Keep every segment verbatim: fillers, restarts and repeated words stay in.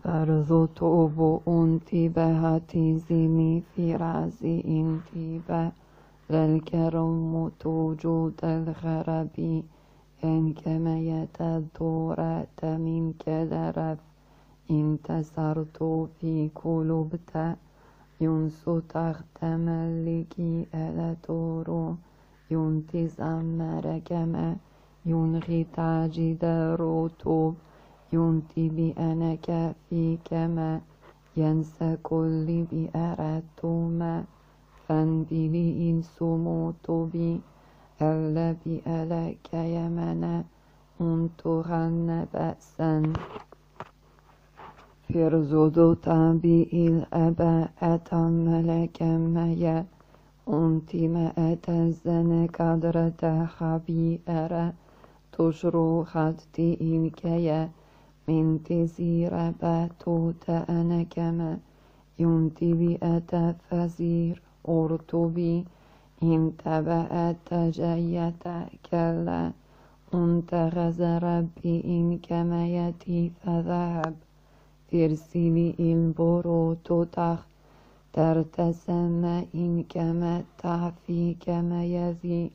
فرض توب انتباهتي زمي في رأسي انتباه للكرم توجود الخرب إن كما يتدورة من كدرف انتصرت في قلوبتا ينسو تحت ملكي ألا تورو ينتزم ركما ينغي تاجد الرطوب ينتي بأنك في كما ينسى كل بأردتما فانبلي إن سموت بي ألا بألك يمنا انتغن بأسا فرزدو تابي الأبا أتم لك ميا أنتي ما أتزن قدرة خبيئة تشرو خدتي الكيا من تزير باتوت أنا كما ينتي بأت فزير أرتبي انتبأت تجيت كلا أنت غزر ربي إن كما يتي فذهب ترسلي البروت تخ ترتسم إن كما تعفي كما يزي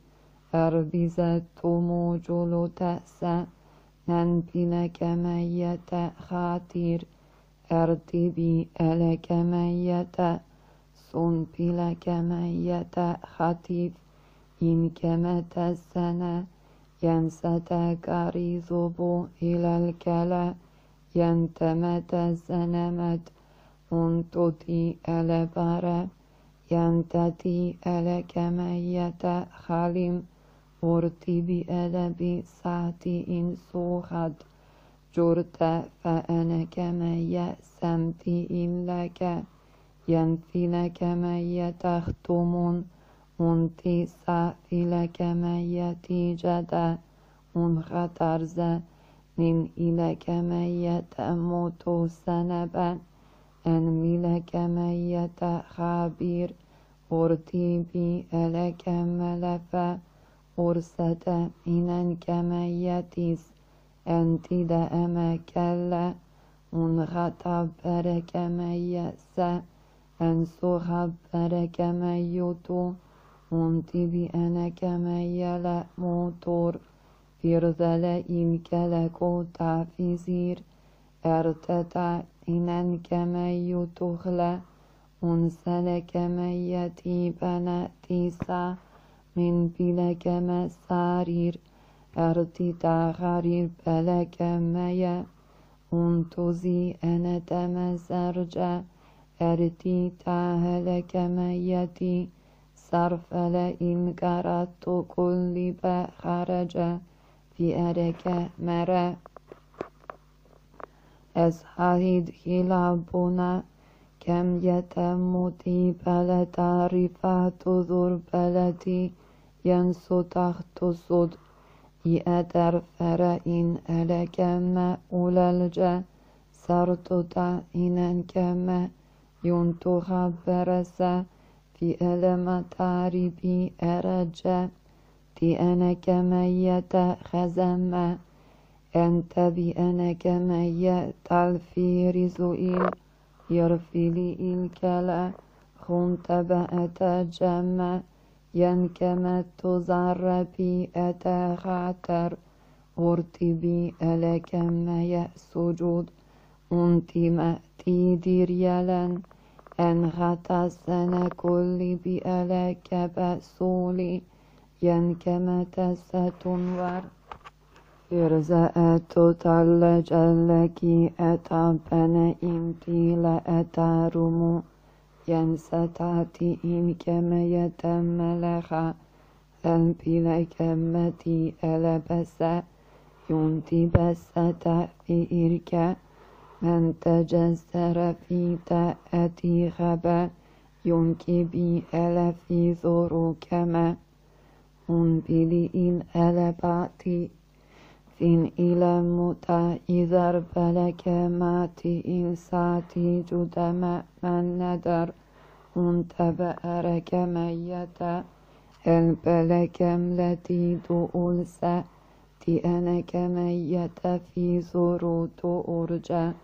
أربزت موجل تأسى ننبل كما يتا خاطر أرتبي ألك ميتا سنبل كما يتا خطيف إن كما تسنى ينسى كاريزبو إلى الكلا ينتمت زنمت انتتي ألبارا ينتتي ألك ميتا خالم ورتي بأدب ساعتي إن سوخد جرت فأنا كما يأسمتي إن لك ينفي لك ما يتختمون أنتي سافي لك ما يتيجدا أنخطرز من إلك ما يتموت سنبا أنمي لك ما يتخابير أرتي بي ألك ملفا أرسد من كما يتيس أنت دائما كلا انغطى برك ما يأسى أنسو خبرك ما يوتو أنت بأنا كما يلا موتور فرذل إلك لكو تعفزير ارتدع إنن كما يتخلى أنسل كما يتيبنا تيسا من بلك ما سارير ارتدع غرير بلك ميا أنتزي أنا تمزرجا أرتي تاهلك ميتي صرف لئن قرأت كل بخرج في أرك مرا أزهد خلابنا كم يتمتي بلا تعرفات ذر بلتي ينسو تحت صد يأدر فرائن ألك ما أولالجا سرت دائنا كما ينتو خبرسا في ألم تعربي أرجا تي أنا كما يتخزم أنت بأنا كما يتالفي رزوئل يرفلي الكلا خنت بأت جمع ينكما تزار بي أتخاتر أرتبي ألك ما يسجود أنتي مأتي ديريالا أنغتا سنة كل بألك بأسولي ينكما تستنور إرزاءت تلج لكي أتابنا إمتي لأتارمو ينسى تاتي إن كما يتملخا ذنبي لكمتي ألبسا ينتي بس تأفي إركا من تجسر في تأتي غبا ينكي بي ألفي ذرو كما أنبلي إن ألباتي فين إلى متى إذا بلك ماتي إن ساتي جدما من ندر انتبأرك ميتا البلك التي تؤلسا تي أنا كميت في زروت أرجا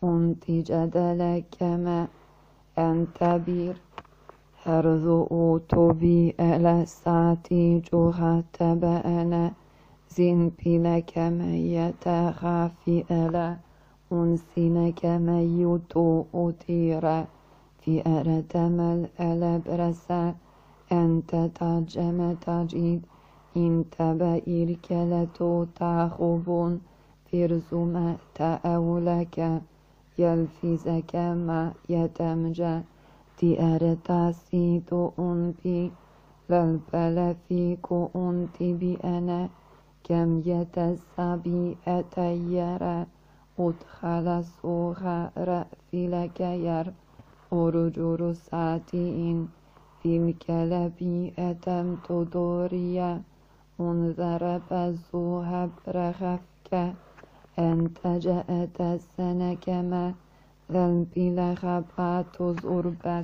unti jadalekeme entabir herzu tobi ele sati juhatebe ene zin pilekeme yete hafi ele unsinekeme yutu utire fi eretemel ele brese ente tajeme tajid intebe irkeletu tahubun firzume teevleke yelfizeke ma yetemce diğeretasidu unpi lelpelefi ku unti bi ene kem yetesabi eteyyere uthalasuha re'filekeyer orucuru satiin filkelebi etem tuduriye unzerebezu hebrehefke entece etesenekeme lelbilehebatu zurbet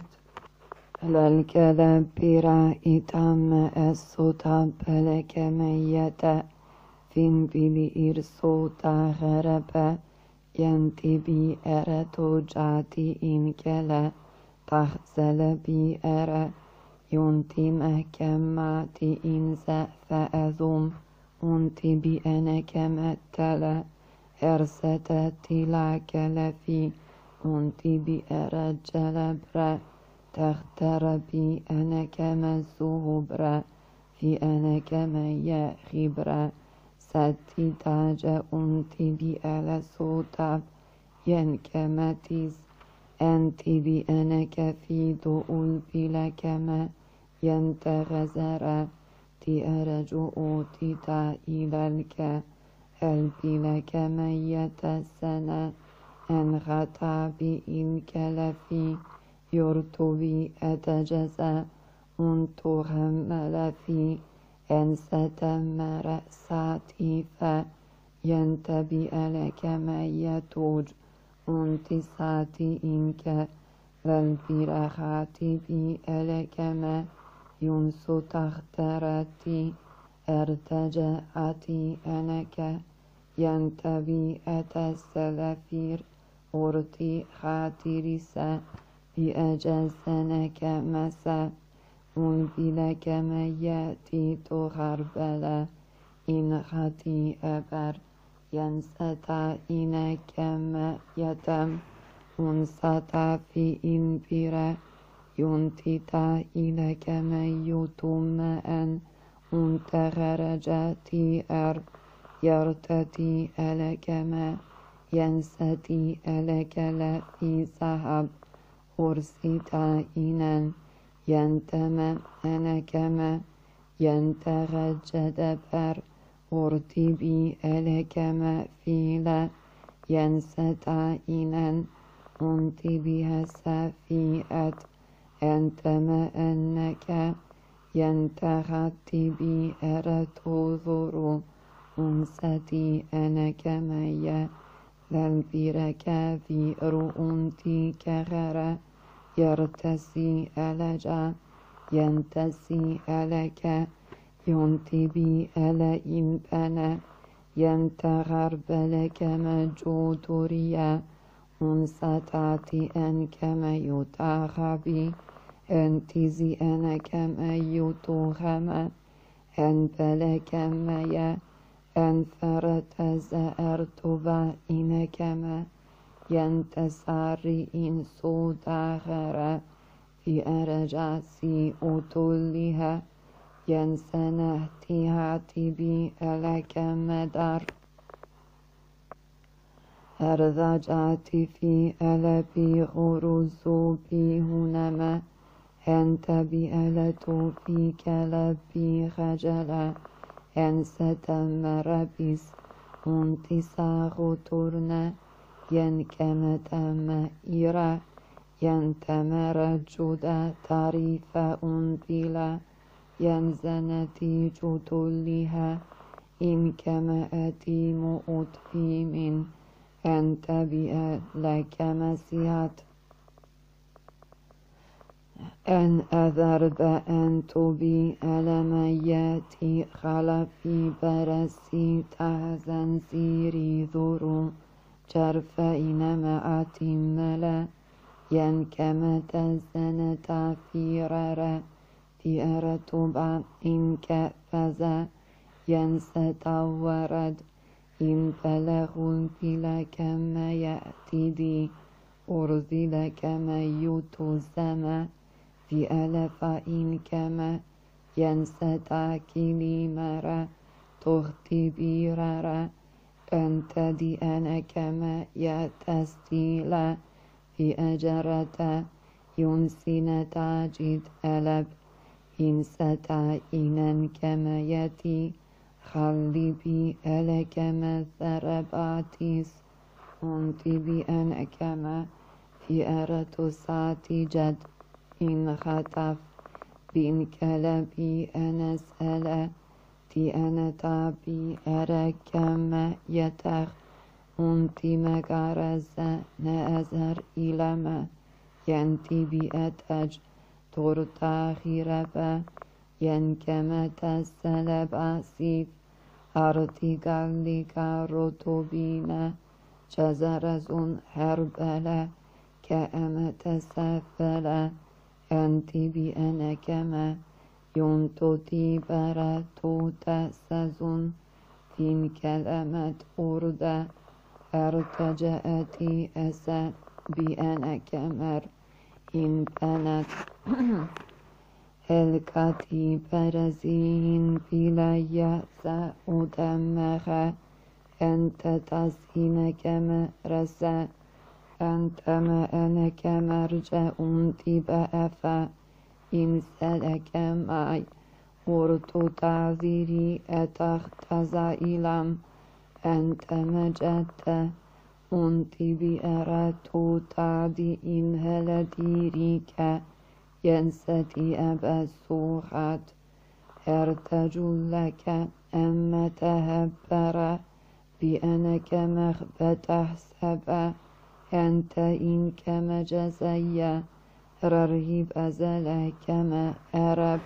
lelkelebira itame esuta pelekemeyete finbili irsuta herebe yentibi eretu cati inkele tahzele bi ere yunti mehkemmati inze feezum unti bi enekemettele ersete tilakelefi unti bi erecelebre tehtere bi enekeme zuhubre fi enekeme ye hibre setti tace unti bi ele sutab yenkemetiz enti bi eneke fidu ulbilekeme yentegezere ti erecu utita ilelke elbilekeme yetesene enhatabi ilkelefi yurtuvi eteceze untuhemmelefi ensetemmere satife yentebi elekeme yetuc untisati inke velbirehati bi elekeme yunsu tahtereti ertece ati eneke yentebi eteselefir urti hatirise bi eceseneke mese unbilekeme yeti tuharbele inhati eber yenseta inekeme yetem unsata fi inbire yuntita ilekeme yutume en unterereceti er yerteti elekeme yenseti elekele fi sahab ursita inen yenteme enekeme yenterecedeber urtibi elekeme file yenseta inen untibi hese fi et enteme enneke yenteratibi eretuzuru unseti enekemeye lelbireke fi ruunti kegere yertesi eleca yentesi eleke yuntibi ele impene yenterarbelekeme cuduriye unsatati enkeme yutahabi entizi enekeme yutuheme enbelekemeye enfereteze ertuva inekeme yentesari insudahere fi erecasi utullihe yensenehtihatibi elekemedar erzacati fi elebi huruzu bi huneme entebi eletu fi kelebi hecele ensetemmerebis untisahu turne yenkemeteme ire yentemere cude tarife unbile yenzeneti cutullihe imkeme etimu utfimin entebi'e lekeme sihat en ezerbe entubi elemeyeti halafi beresi tehzen ziri zuru جرفين معاتي ملا ينكمت الزنة فيرارا فيرة بعين كفزا ينستورد إن بلغوا بلا كما يأتي دي أرزل كما يتزم في ألف إن كما ينستعكلي مرا تغتي بيرارا أنت دي أنا كما يتستيلا في أجرة ينسين تاجد ألب إن ستا إنا كما يتي خلي بي ألا كما ثرباتيس أنت بي أنا كما في أرة ساتي جد إن خطف بإن كلبي أنا سألا تي أنا تابي أرى كما يتخ أنت مقارزة نأزر إلى ما ينتي بأتج تورتا خيربا ينكما تسلب أسيف أرتي قلقا رطوبينا جزرزون حربلا كأما تسفلا أنت بأنا كما ينتوتي براتو تسزون فين كلمة أردا ارتجأتي أسا بأنا كمر إن بنت الكتي برزين بلا يأسا أدمخ أنت تسين كما رسا أنت ما أنا كمرجع أنتي بأفا إن سلك معي ورتو تعذيري أتختزا إلام أنت مجدت أنتي بأراتو تعدي إن هلديريك ينستي أبا السوحات ارتجو لك أما تهبر بأنك مخبت حسبا أنت إن كما جزيا ررهب أزل كما أرب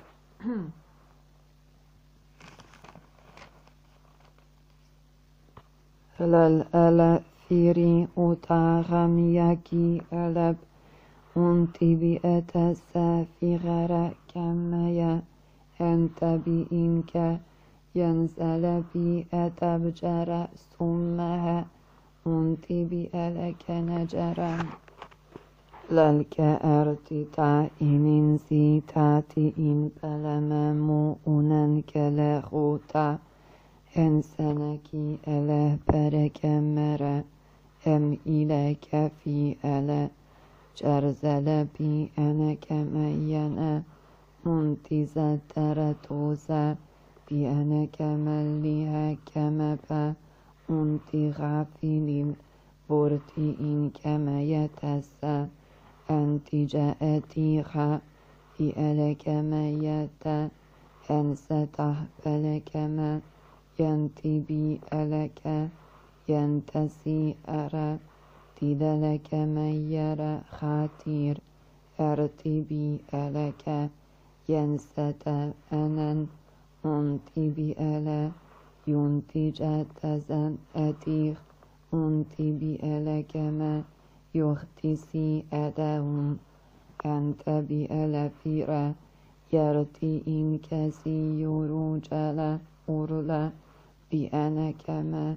للألا فيري أتاغم يكي ألب أنتي بأتسا في غرا كميا أنت بإنك ينزل بي أتبجر سمها أنتي بألك نجرا للك أرتتا إن سيتاتي إن بلما مؤنا كالغوتا إن سنكي أله برك مرا أم إليك في أله جرزل بي أنا كمينا منتزة ترتوزا بي أنا كمليها كمبا أنتي غافلين بورتي إن كما يتسا أنتي جاءتي خا في ألا كما يتا أن ستحبل كما ينتي بي ألك ينتسي أرى تدلك من يرى خاتير أرتي بي ألك ينست أنا أنتي بي ألا ينتج تزن أتيخ أنتي بي ألك ما يختسي أداهم أنت بي ألا فيرا يرتي إن كسي يروجلا أرلا بأنا كما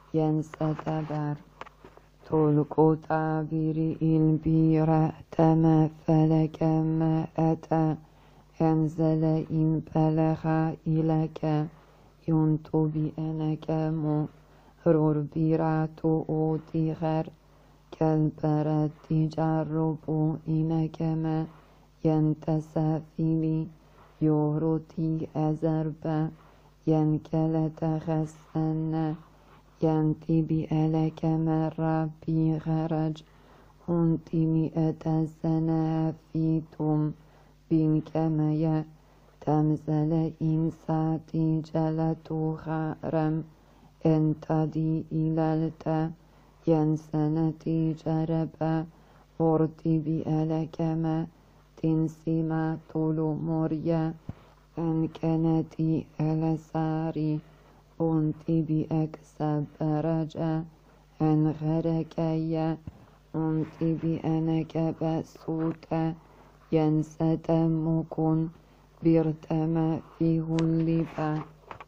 ينستبر تلقوا تعبير البيرة تمثل كما أتى أنزل إن بلغ إليك ينتو بأنا كمو رور بيرات أوتي غير كالبرد تجرب إن كما ينتسافلي يوروتي أزربا ينكل تخسن ينتي بألك مرة بغرج أنتي مئة سنة فيتم بين كما تمزل إن ساتي جلتو خارم انتدي إلالتا ينسنتي جربا ورتي بألك ما تنسي ما طول مريا أن كانتي ألساري أنتي بأكسب رجا أن غركي أنتي بأنك بسوتا ينستمكن برتما في اللبا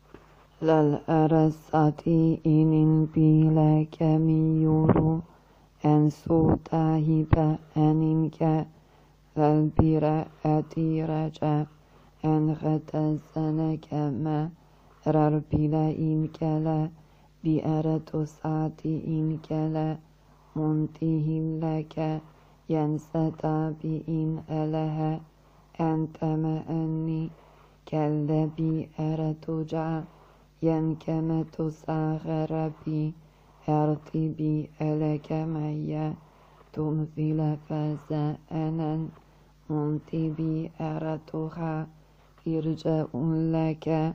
للأرساتي إن بلك ميورو أن سوتا هبا أنك للبرا أتيرجا أن غتزنك ما ربلا إنك لا بأرتو ساتي إنك لا منته لك ينستا بإن ألها أنت ما أني كالذي أرتجع ينكم تساغر بي أرتبي ألك ميا تمثل فزاءنا منتبي أرتها إرجاء لك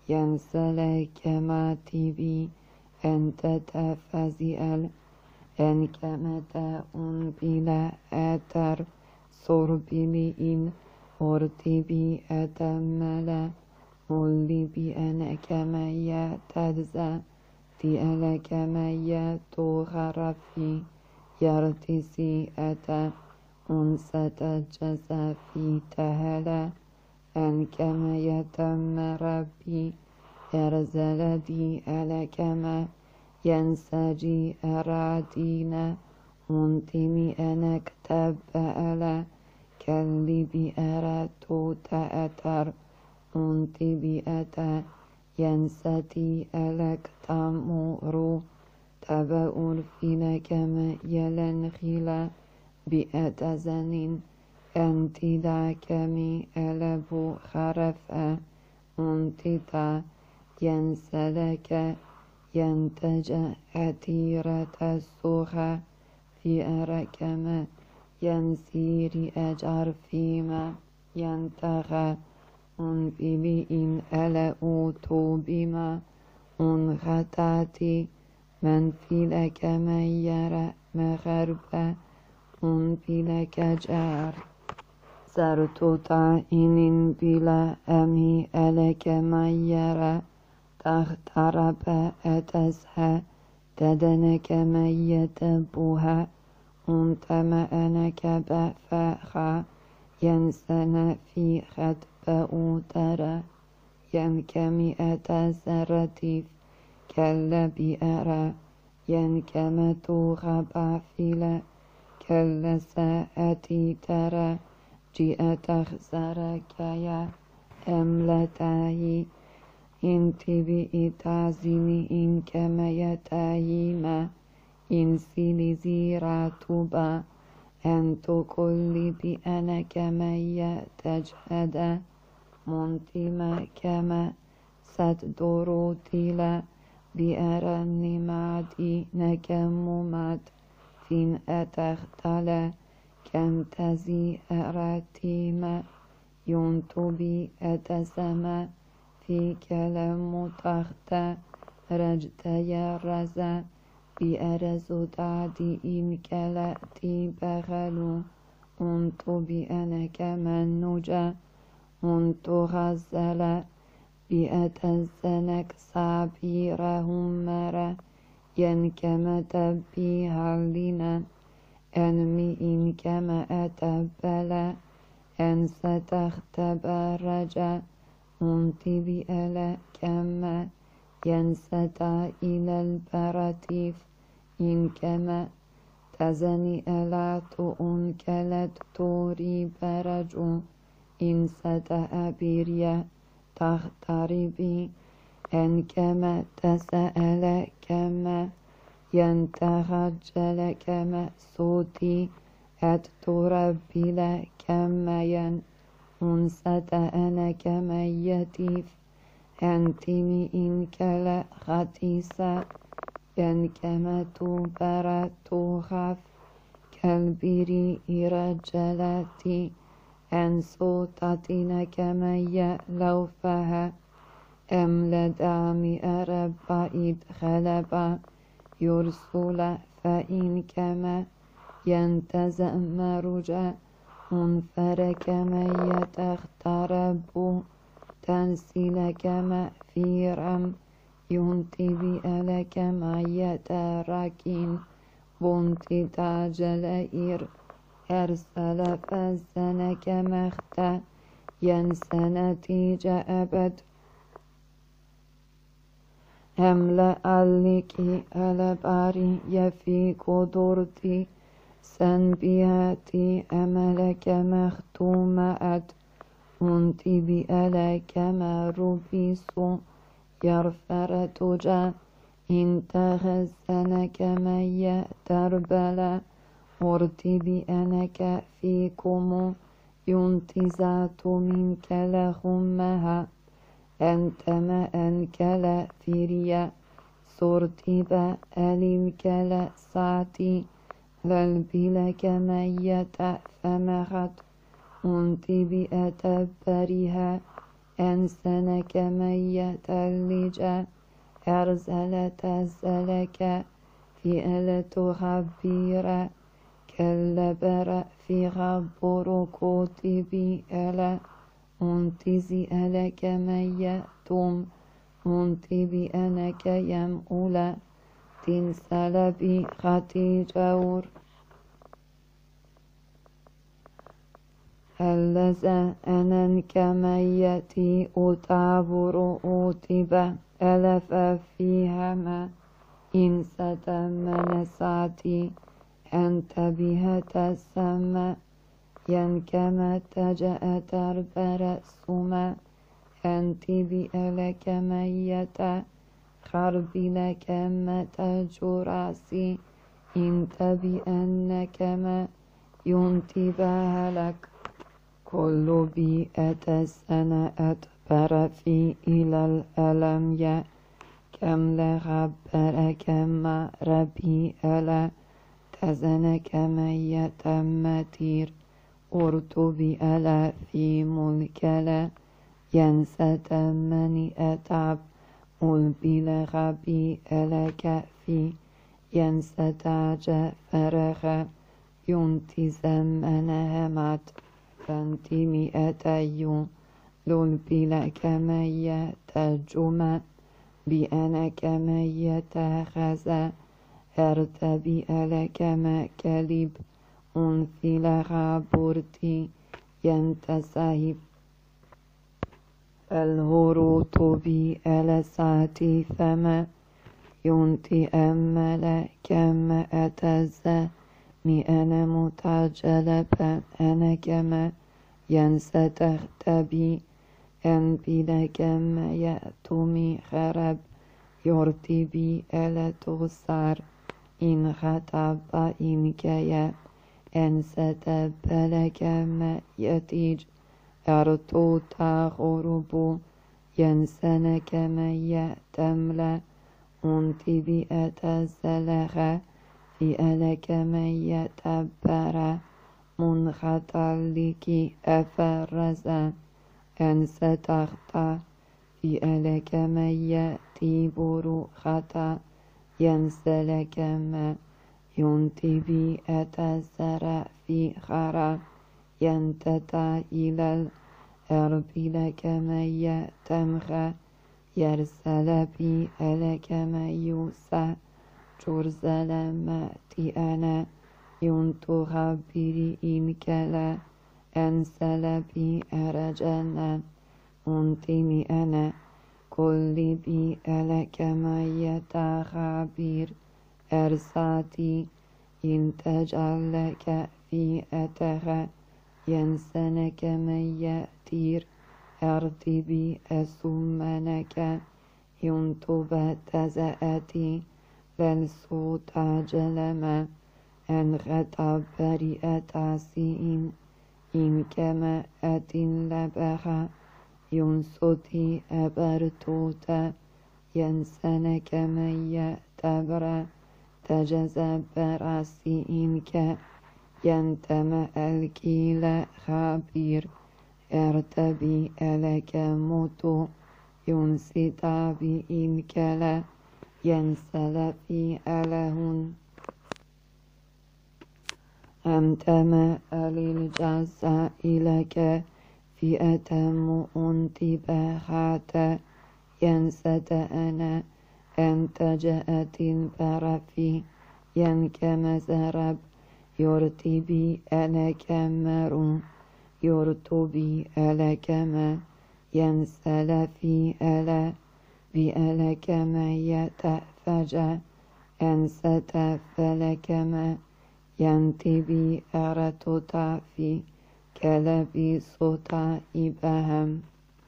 ينسلك ما تبي أنت تفزئل أنك متى بلا أثر صربي إن أرتبي أتملا مولي بأنك ما يتدزى تألك ما يتغرفي يرتسي أتى أنسة جزا في تهلا أنك ما يتم ربي يرزل دي ألك ما ينسجي أرادينا منتمي أنا كتب ألا كاللي بأراتو تأتر منتي بأتا ينستي ألك تامورو تبأر فيلك ما يلن خلا بأتزنين أنت ذاك مي ألبو خرفا منتتا ينسلك ينتج أتيرة السوخة في أركما ينسير أجر فيما ينتغى أنبلي إن ألأوتو بما أنغتاتي من في لك من يرى مغربا أنبلك جار سرتو طائن بلا أمي ألك من يرى تغترب أتزهى تدنك ميت بها أنتم أنك بفاخا ينسن في خطب ترى ينكم أتزرتيف كلا بأرى ينكم تغبى فيلا كلا ساءتي ترى جئ تخسرك يا أملتاهي إنتي بإتازيني إن كما يتاهيما إن سيلي زيراتوبا أنتو كل بأنا كما يتجهد منتما كما ستدورو تيلا بأرني معدي نكممات فين أتختلا كم تزي أراتيما ينتو بي أتسما في كلام تخت رجت يا رزا بأرزو دادي إن كلاتي بغلو أنتو بأنا كمن نجا أنتو غزلا بأتزنك صابيرهم مرا ينكم تبيها لنا أنمي إن كما أتبلا أن ستختبرجا أنتي بألا كما ينستا إلى البراتيف إن كما تزني ألا تؤنكلت توري برجو إن ستا أبيريا تختربي أن كما تسأل كما ينتخجل كما صوتي أتتربي كما ين أنست أنا كما يتيف أنتمي إن كلا خطيسة ين كما تبرا تخاف كالبيري رجلاتي أن صوتاتنا كما يلوفها أم لدامي أربا إدخلبا يرسل فإن كما ينتزم رجا منفر كما يتخترب تنسل كما فيرم ينتي بألك مية راكين بنتي تاجلائر أرسل فزنك مختا ينسنتي جأبد أملأ لكي ألباري يفي قدرتي سنبياتي أملك مختومات أنتي بألك مروبيسو يرفر تجا انتغزنك مي تربلا أرتي بأنك فيكم ينتزات منك لهمها أنت ما أنكلا فيريا صرتبا ألنكلا ساتي للبلك مية فمغت أنتي بأتبرها أنسنك مية اللجا أرزل تزلك في ألت خبيرا كالبر في غبر كتبي ألا أنتزي ألك ميتم أنتي بأنك يمؤلا تنسل بي خطي جور اللذا أننك ميتي أتعبر أتبا ألف فيها ما إن ستم نساتي أنت بها تسمى ينكما تجأ تربر سما أنت بألك ميتا خربي لك متى جراسي انت بأنك ما ينتبه لك كل بيئة سنة أدبر في إلى الألم يا كم لغبر كما ربي ألا تزنك ميتا متير أرتبي ألا في ملكلا ينسى تمني أتعب ألبي غبي ألا كأفي ينسى تعجى فرغ ينتي زمنها مات فانتي مئتي للبي لك مية تجمع بأنك مية غزا أرتبي ألك ما كلب أنثي لغا بورتي ينتسهب الهروط بي ألساتي فما ينتي أمل كم أتزا مي أنا متعجلبا أنا كما ينسى تختبي أن بلا كما يأتمي خرب يرتي بي ألا تغسر إن خطب إن كيا أن ستبل كما يتيج أرتو تغرب ينسن كما يأتملا أنتي بأتزلغ في ألك من يتبرى منخطلك أفرزا أن ستخطى في ألك من يأتي برخطا ينسلك ما ينتبي أتزرع في خرا ينتتى إلى الأرض لك من يتمخى يرسل بي ألك من يوسى جرزل ماتي أنا ينتو خبري إن كلا أنسل بي أرجنا أنتمي أنا كل بي ألك ما يتخبر أرساتي إن تجعل لك في أتها ينسنك من يأتير أرتي بي أسمنك ينتو تزأتي للصوت عجلما أن غطى بريئة سين إن كما أتن لبخا ينصتي أبرتوتا ينسنك من يأتبر تجزبر سينك ينتم الكيل خبير ارتبي ألك موتو ينستا بإنك لا ينسل في ألهن أمتم للجزاء لك في أتم أنتباهات ينسد أنا أنت جاءت البرفي ينكم زرب يرتبي ألك مرو يرتبي ألك ما ينسل في ألا بألك ما يتفجأ أنست فلك ما ينتبي أرتتا في كلبي صوتا إبهم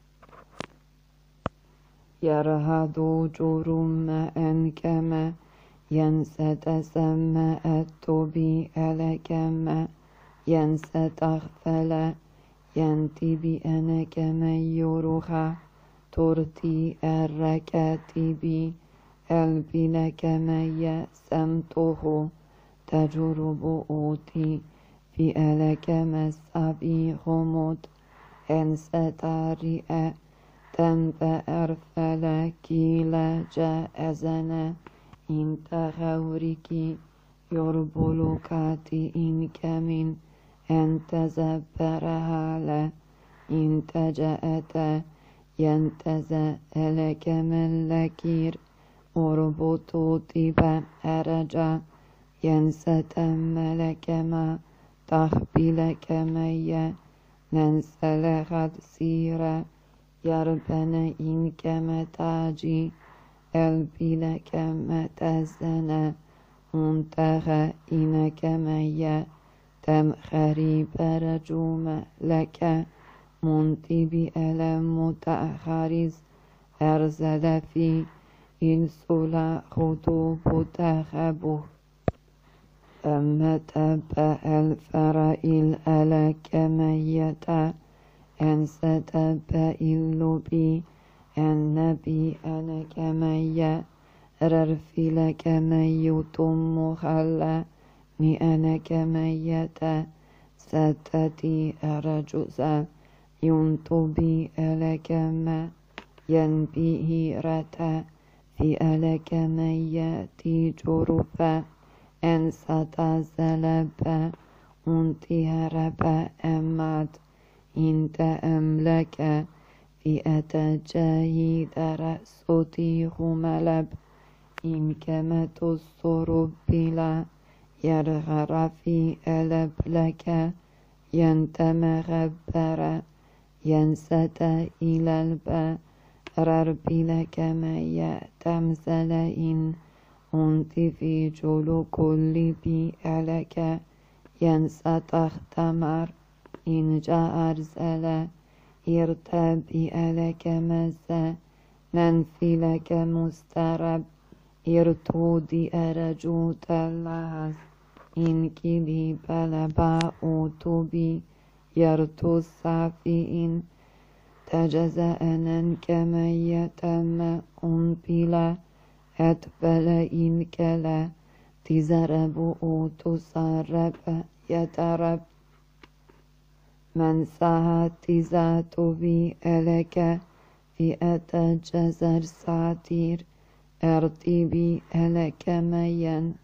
يرهد جرم أنكما ينست سما التبي ألكما ينست أغفلا ينتبي أنك من يرخى ترتي الركاتبي البلك من يسمته تجرب أوتي في ألك مسابي خمود أنست رئة تنبأر فلكيلا جاءزنا إن تغورك يربلكاتي إنك من أن تزبرها لا إن تجأت ينتزأ لك من لكير أربط طبا أرجع ينستم لك ما تخبلك ميا ننسلخت سيرا يربن إنك متاجي البلك متزنا انتهى إنك ميا تمخري برجوم لك منتبي ألم متأخرز أرزل في إنسلا خطوب تخبه أما تبع الفرائل ألك ميتا أنست بإلبي النبي ألك ميا ررفي لك ميت مخلى مئنك ميتا ستتي أرجوزا ينتبي ألك ما ينبيه رتا في ألك مياتي جرفا أنست زلبا انتهربا أمات إنت أملك في أتجاهي درسوتي خملب إن كما تصرب بلا يرغر في ألب لك ينتمغبر ينست إلى البا رربي لك ما يتمزل إن أنت في جلو كل بي ألك ينست اختمر إن جاء أرزل يرتبي ألك مسا ننفي لك مسترب يرتودي أرجوت اللهز إن كلي بلبا أوتبي يرتو الصافئين تجزأنا كما يتم أنبلا أتبل إن كلا تزرب أوتصرب يترب من ساعت ذات بي ألك في أتجزر ساتير أرتبي ألك ميا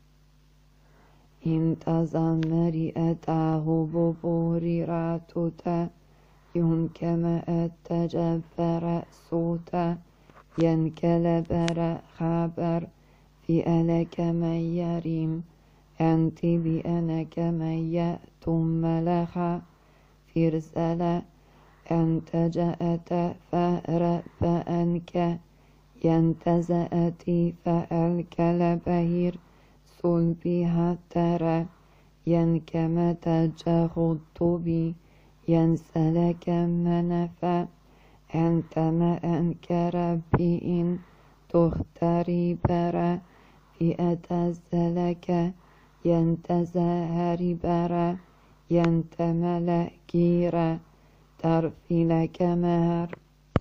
انتظمري أتعغب بوريراتوتا ينكما أتجبر صوتا ينكلبر خبر في ألك من يريم أنت بأنك من يأتم لها فرسلا أنت جاءت فأرب أنك ينتزأتي فألك لبهير صلبها ترى ينكما تجخط بي ينسلك منفا أنت ما أنكر بإن تختاري برا في أتزلك ينتزهر برا ينتمل كيرا ترفي لك مهر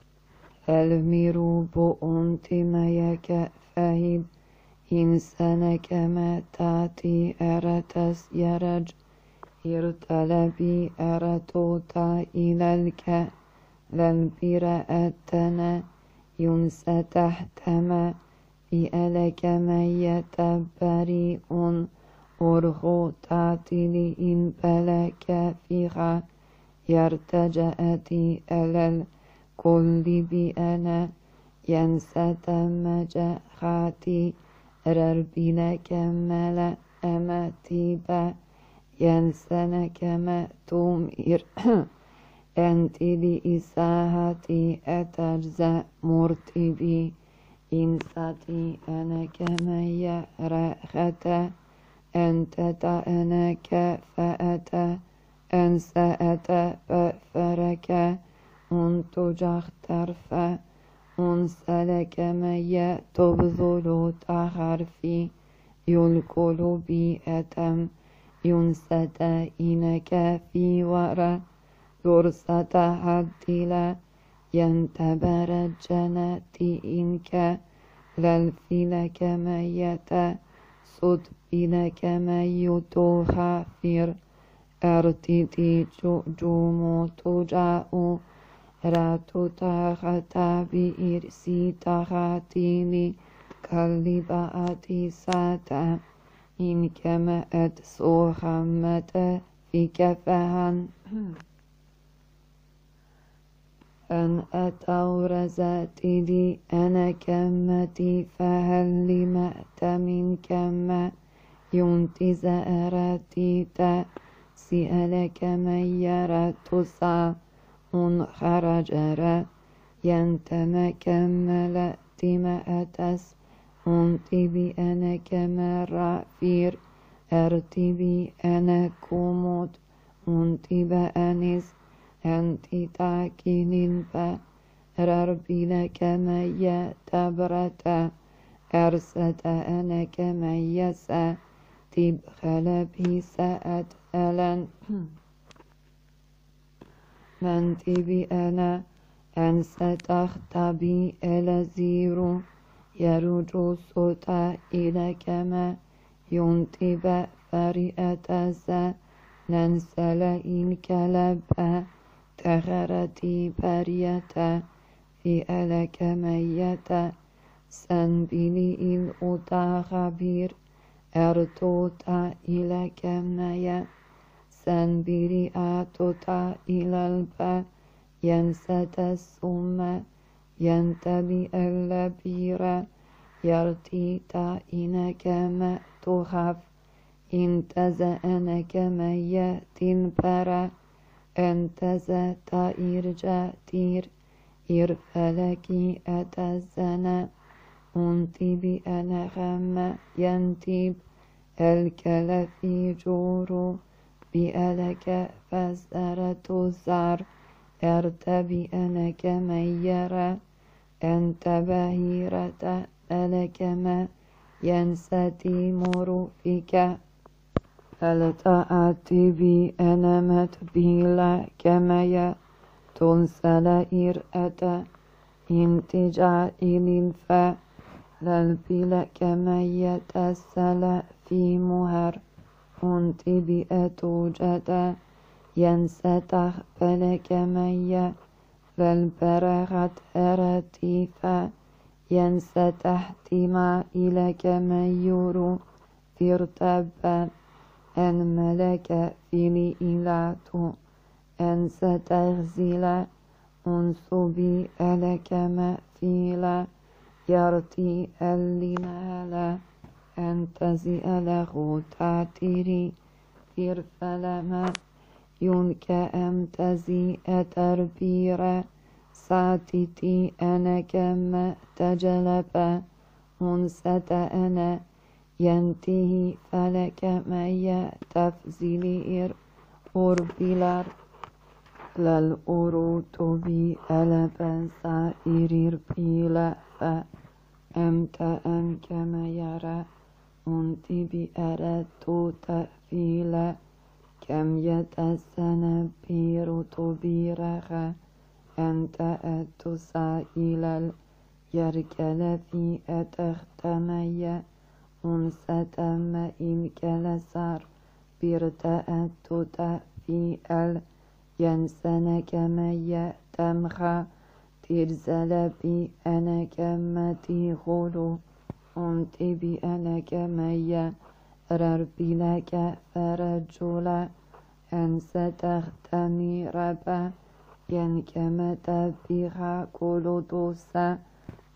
المروب أنت ما يكفهد إنسانك ما تاتي أرتس يرج ارتلبي أرتوتا إلى الك للبراءتنا ينسى تحتما في ألك ما يتبريء أرغو تعتلي إن بلك فيها يرتجأتي ألل كل بأنا ينستمجخاتي رربيلكمل أمتيبا ينسنكما تومير أنتي بإساهتي أتجزى مرتبي إنساتي أنا كما يرخت أنت تأنك فأت أنسأت ففرك أنتجخ ترفى أنسلك مي تبذل تخرفي يلقل بي أتم ينسد إنك في ورى يرسد عدلا ينتبر الجنة إنك للفلك ميت صد بلك ميت خافر أرتدي جوم تجاء راتو تاختا بإرسي تاخاتيني كالباتي ساتا إن كما أتسو خمت في كفهن أن أتورزتي دي أنا كمتي فهل لمأت من كما ينتز أراتي تا سألك من يرى تسا أن خرج را ينتم كمل تما أتس أنتي بأنا كما رافير أرتي بأنا كومود أنتي بأنس أنتي تاكين با رربي لك ما يتبرتا أرسد أنا كما يسا تبخل بساءت ألن من تبي أنا أنسى تختبي الزيرو يرجو صوتا إلى كما ينتبه فريئة زا ننسل إن كلبا تغرتي بريتا في ألك ميتا سنبلي الأوتا خبير أرتوتا إلى كميا سنبلي آتوتا إلى البا ينسد السم ينتبي اللبيرا يرتيتا إنك ما تخاف انتزأنك ما يأتي برا انتزأ طائر جاتير إرفلكي أتزنا انتبي أنا خم ينتب الكلفي جورو بألك فزرت الزار ارتبي أنا كما يرى أنت بهيرة ألك ما ينستي مرفك فلتأتي بي أنا متبيلا كما تنسل إرأة انتجاء للفا للبلا كما يتسل في مهر انتبئ توجد ينستخ فلك مي للبرغت أرتيفا ينستحت ما إلك ميور فارتبا أن ملك في إلاتو أن ستغزل أنصبي ألك مأفيلا يرتي اللنالا أن تزئ له تعتري فيرفلما ينك أم تزيء تربيرا ساتتي أنا كما تجلبا أنست أنا ينتهي فلك ما يتفزلير أربلار للأروت بي ألبا سائر بيلا فأمت أم كما يرى أنت بأردت تأفيلا كم يتسنبير تبيرخ أنت أتسائل يركل في أتختمي أنستم إن كالسار بيرتأت في ال ينسن كما يتمخ ترزل بي أنا كما تيخلو أنت بأنا كما يرر بلك فرجولا أنسى تختمي ربا ينكما تبيخ كل دوسا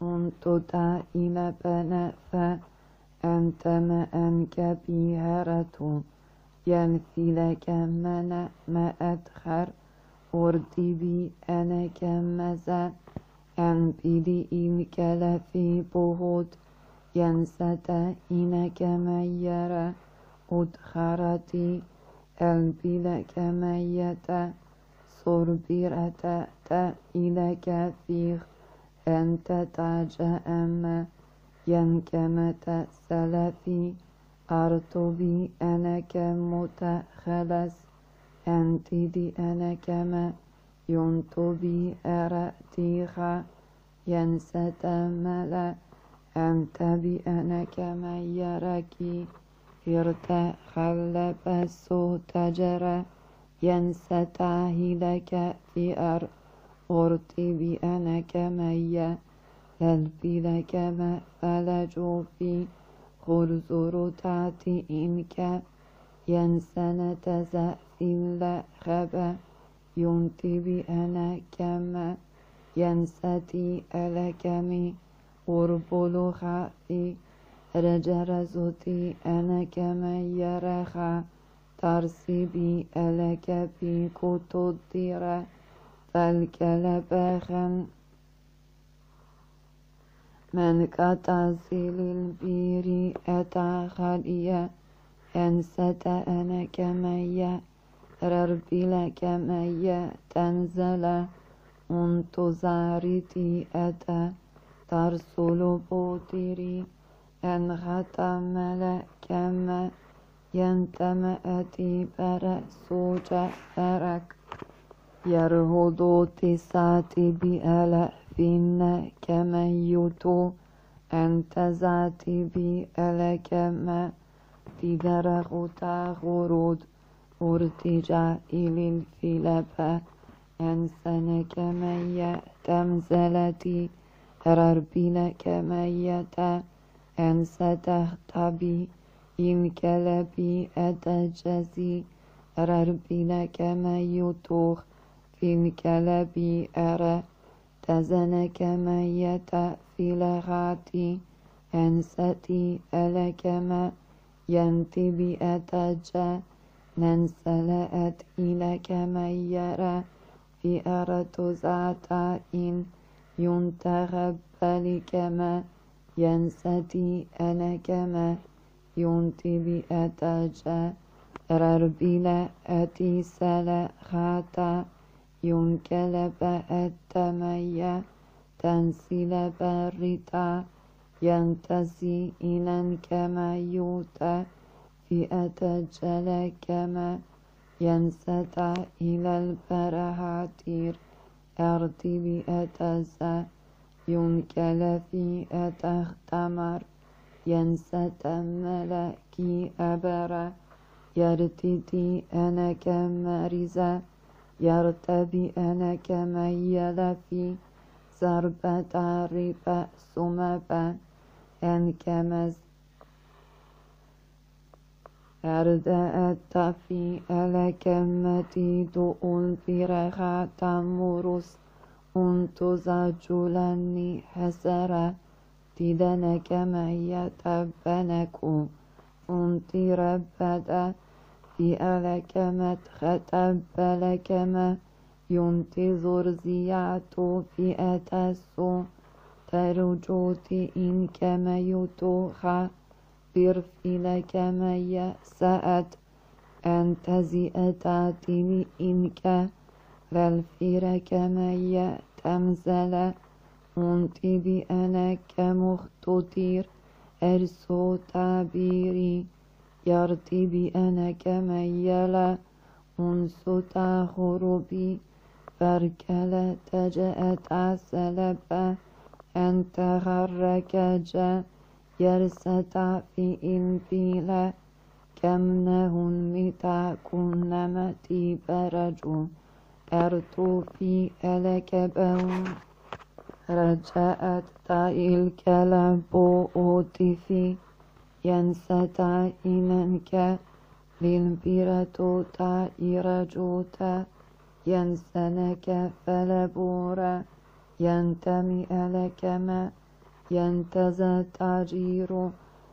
untuta ila banafa antama ankabiharatu yanfilaka mana ma adkhar urdibi anakamaza anbili inkala fi buhud yansata inakamayara udkharati albila mayata surbirata ta ilaka fi anta taja amma yankamata salafi artubi anaka mutakhalas antidi anakama yuntubi aratiha yansata mala antabi anakama yaraki irta khallaba sutajara yansatahilaka fi ar urtibi anakama ya lalbilaka ma falaju fi khurzurutati inka yansanata zafilla khaba yuntibi anakama yansati alakami urbulu khafi rajarazuti anakama yaraha tarsibi alakabi kutudira falkalabakhan من كتازيل البير أتا خاليا أنست أنا كمية رربي لك مية تنزل انتظارتي أتا ترسل بوتيري أن ختم لكما ينتمأتي برسوج فرك يرهض تساتي بألفين كما يوتو أنت ذاتي بألكما تدرغتا غرود ارتجاء للفلبة أنسان كما يتمزلتي رربنا كما يتا أنسى تختبي إن كلبي أتجزي رربنا كما يتوخ في الكلب أرى تزن كما يتا في لغاتي أنستي ألكما ينتبي أتجا ننسلأت إلى كما يرى في أرى ذاتا إن ينتغب لكما ينستي أنا كما ينتبي أتجا رربلا أتي سلخاتا ينكلب التمية تنسل بريتا ينتزي إلى كما يوتا في أتجل كما ينستا إلى البرهاتير أرضي بأتزا ينكل في أتختمر ينستا ملكي أبرا يرتدي أنا كمارزة يرتبي أنا كميل في زربة ربا سمبا أن كمز أردأت في ألكمتي دؤل برغة تمورس انتزا جولاني حسرة تدن كما يتبنكو انتي ربدا في ألكمت ختب لكما ينتظر زيعتو في أتسو ترجوتي إن كما يتوخى برفي لكما يسأت أنت زيئتاتي إنك للفير كما يتمزل انتي بأنا كمختطير أرسو تعبيري يرتي بأنا كميلا أنسو تغربي فركلا تجأت عسلبا أنت غرك جا يرستا في إنفيلا كم نهن متى كن متي برجو أرتو في ألكبو رجاءت تائل كلبو أوتفي ينستا إننك للبيرة تائر جوتا ينسنك فلبورا ينتمي لكما ينتزى تاجير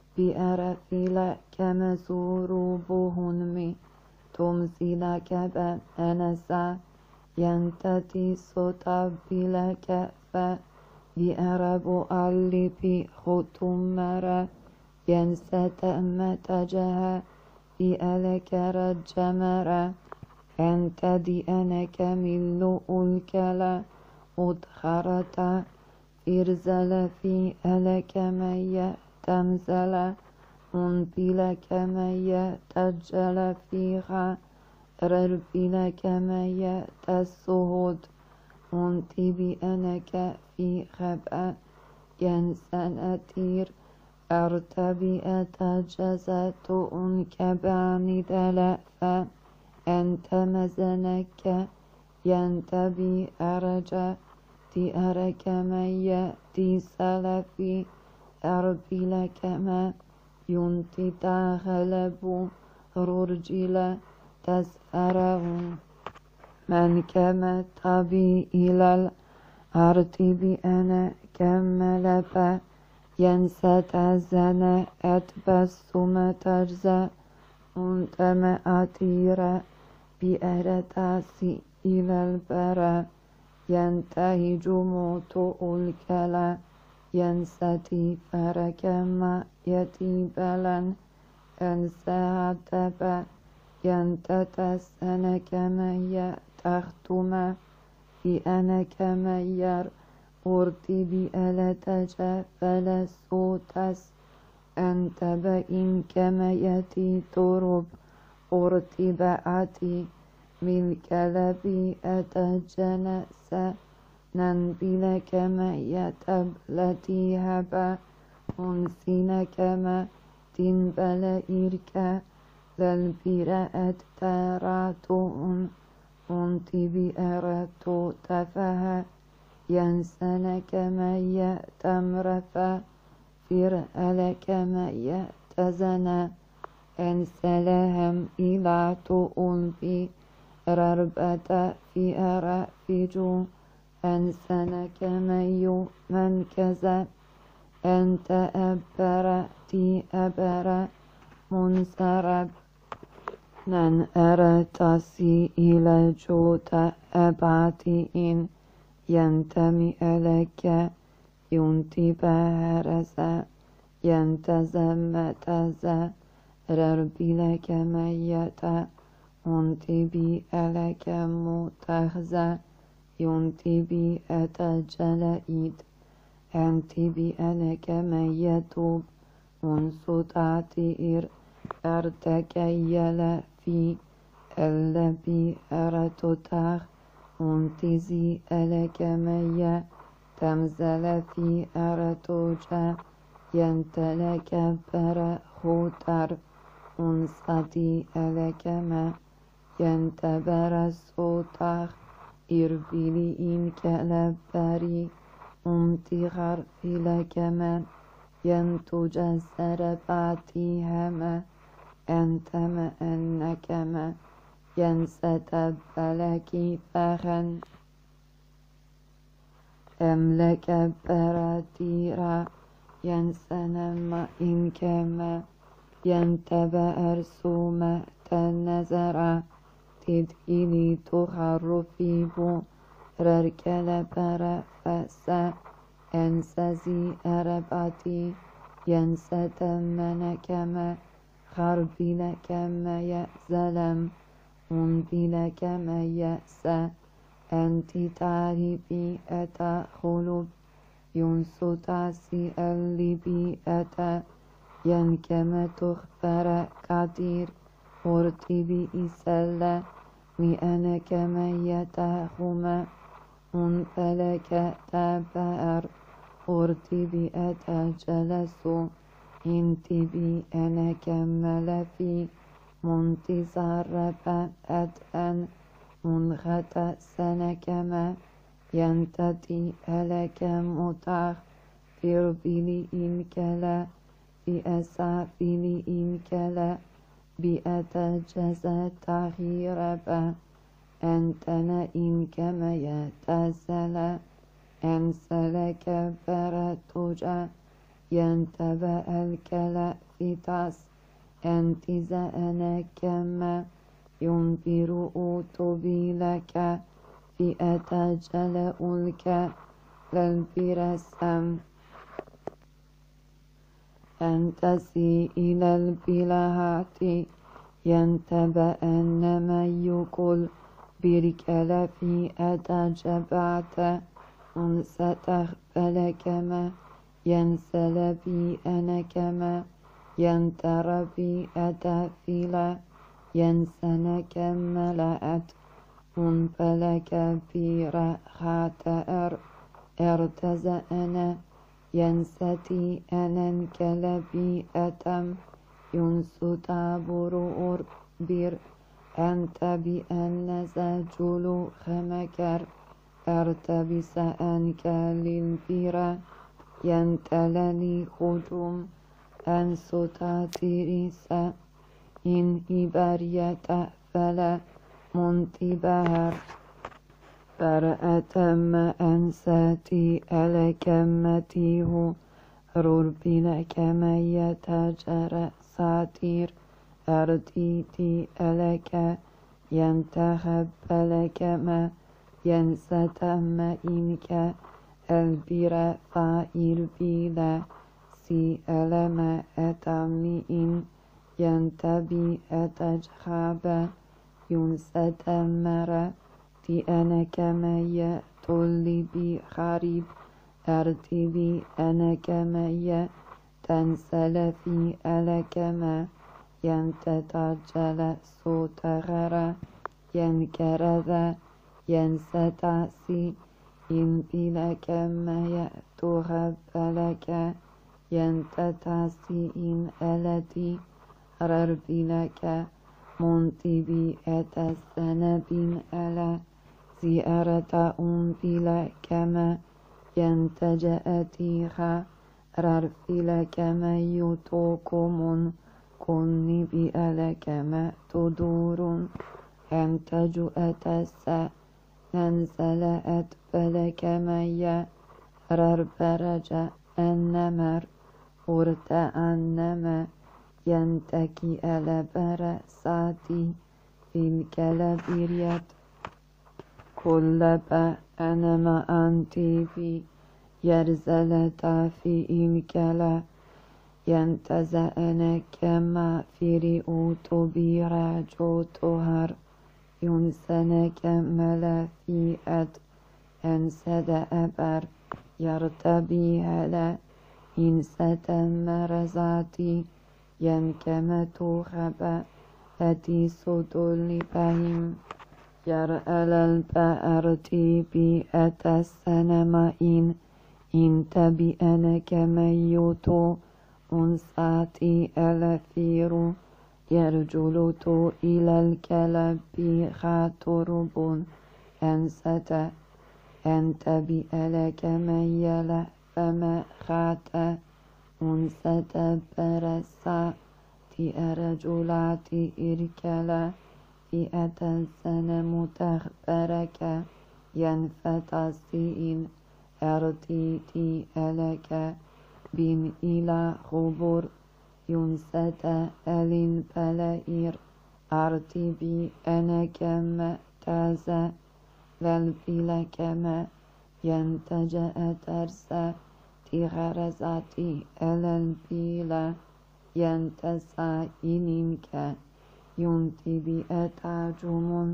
بأرفل كمسور بهنمي تمسي لك بأنسا ينتتي صوتا بلك ف بأرب ألبي ختمرا ينست متجها بألك رجمرا أنت دي أنك ملء الكلا أدخرتا إرزل في ألك مي تمزل منبلك مي تجل فيها رربلك مي تسهد منتي بأنك في خبأ ينسن أتير أرتبي أتجزت أنك بعني دلأ أنت مزنك ينتبي أرجى تي أرك مي تي سلفي أربي لك ما ينتي تغلب رجل تسفره من كما تبي إلى الأرض بأنا كمل ف ينسى تزنى أتبسم تجزى أنتم أطير بأرتاسي إلى البرى ينتهج موت الكلا ينستي فركما يتيبلا أنسى تبا ينتتسن كما يتختم في أنا كما ير أرتي بألتج فلا صوتس أنت بإن كما يتي ترب أرتي بأتي بالكلب أتجنس ننبل كما يتبلتي هبا أنسين كما تنبل إركا للبراءة تراتون أنتي بأرتو تفها ينسن كما يتمرفا فرأل كما يتزنى أنسلهم إلى تؤلبي رربة في أرافجو أنسن كما يمن كذا أنت أبرا تي أبرا منسرب نن أرتاسي إلى جوت أباتي إن ينتمي إليك ينتي بهرسا ينتزم تزا ربي لك ميتا ينتي بي ألك متخزا ينتي بي أتجلئيد أنتي بي ألك ميتوب منصوتاتي إر أرتكيل في اللبي أرتتاخ منتزي ألك ميا تمزل في أرتوجا ينتلك بر خوتر أنصتي ألك ما ينتبر الصوتاخ إربيلي إن كالبري أمتغر في لك ما ينتج سرباتي هما أنتم أنك ما ينستب لك فخن أملك براتيرا ينسنم إن كما ينتبع أرسومة النزرة تدئني تخرفي بو رركل برفسا أنسزي أرباتي ينستمن كما خربي لكما يأزلم منبي لكما يأسى أنت تعرفي أتا خلوب ينسو تاسي اللي أتا ينكما تخبر كثير ورتي بإسلا مئنا كما يتاخما منفلك تبار ورتي بأتا جلسو انتي بأنا كمل في منتظر بأتأن منخت سنكما ينتدي ألك متاخ فربيلي إنكلا بأسافيلي إنكلا بأتجزى تغيير با أنتنا إنكما يتزل أنسلك برتوجا ينتبه الكلا فيتاس أنتزا أنا كما ينبر أوتوبي لك في أتجل أولك للبرسم أنتسي إلى البلهات ينتبه أنما يقول بركل في أتجبعت أنستخبل كما ينسل بي أنا كما ينتر بي أتفيلا ينسن كملأت منفلك برخات أر ارتزأنا ينستي أنا كلبي أتم ينسو تابر أربير أنت بأن زجل خمكر أرتبس أنك للبيرة ينتلني خدوم أنسو تاتيريسا إن إبارية فلا منتبهر فرأتم أنساتي ألكمتيه رربنا كما يتجرى ساتير أرتيتي ألك ينتخب لكما ينستم إنك البير فائر بلا سي ألم أتمي إن ينتبي أتجخاب ينستمر تي أنا كما يطلي بي خريب أرتبي أنا كما يتنسل في ألا كما ينتتجل صوت غرى ينكرذ ينستعسي إن بلا كما يأتغب لك ينتتعسي إن ألتي رربي لك منتبي أتسنبين ألا زيارة أم بلا كما ينتجأتيها ررفي لك ما يتوكم كني بألا كما تدور أنتج أتسا ننزل أتبل كما يرر برجا النمر ورت أنما ينتكي ألا برساتي في الكلابيريات كل أنما أنتي في يرزل في الكلا ينتزأنا كما في رؤوت براجو تهر ينسن كملا في أد أنسد أبر يرتبي هلا إن ستمر ذاتي ينكمت خبا أتي سدل بهم يرأل البأرتي بي أتسنما إن إن تبي أنا كميوتو أنساتي ألفير يرجلت إلى الكلب خاطرب أنست أنت بألك ميل فما خات أنست برسا تي أرجلات إركلا في أتسن متخبرك ينفتسين أرتيتي ألك بن إلى خبر ينست ألين بلائر أرتبي أنا كما تازا للبلا كما ينتجأ ترسا تغرزاتي ألا البلا ينتسى إنك ينتبي أتعجم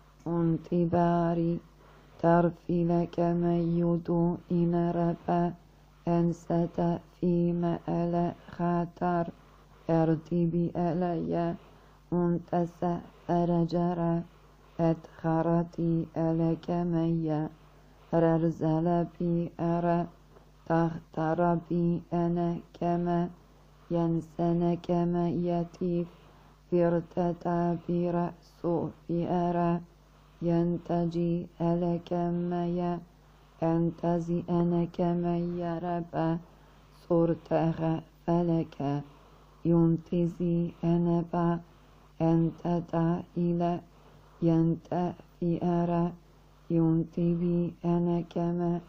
انتباري ترفي لك من يدو إن ربا أنست في مأل خاطر أرتبي ألي منتسى فرجر أدخرتي ألك مي ررزل بي أرى تختر بي أنا كما ينسن كما يتيف ارتدى برأسه في أرى ينتجي ألك مي أنتزي أنا كما يربى صرتها فلك ينتزي أنا با أنتدى إلى ينت في أرى ينتبي أنا كما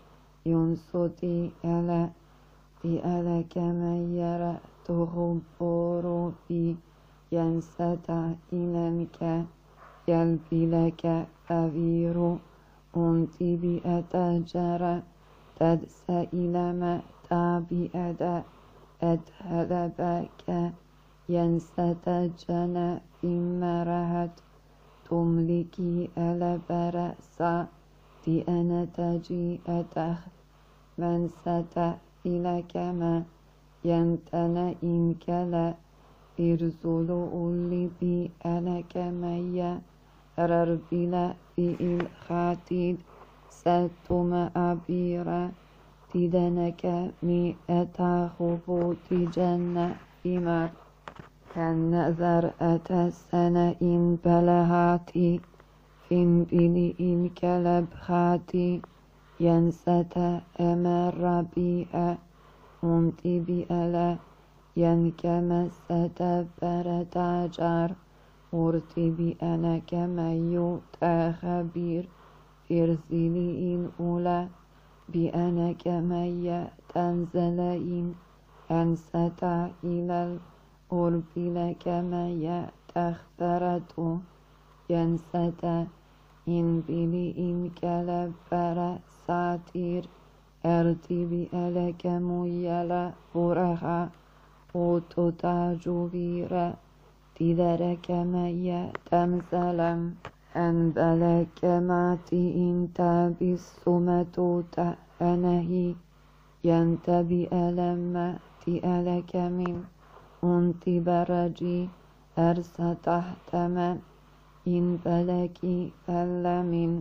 ينصتي ألا في ألا كما يرى تغبر في ينستا إلمك يلبي لك فبير أنتي بأتجرى تدسى إلى ما تابي أدا أدهل بك ينستا جنا فيما رهت تملكي ألا برأسا في أنا تجي أتخ من ستا إلى كما ينتنى إن كلا إرسل أولي بي أنا كما يرر بلا في الخاتيد ستم أبيرا تدنك مئة خبوت جنة إمر كالنذر أتى السنة إن بلهاتي إن بلي إن كلب خاتي ينستا أمر بيئة أنتي بألا ينكما ستبر تاجر أرتي بأنا كما يؤتى خبير إرسلي إن أولى بأنا كما يتنزل إن أنستا إلى الأرب لكما يتخثرت ينستا إن بلي إن كلبر ساتير أرتي بألك ميلا فرها أوتوتا جوبيرا تدرك ما يتمثلا أن بلك ماتي إنت بالسمتوتا أنهي ينتبي ألم تألك من أنت برجي أرس تحت من إن بلكي فلمن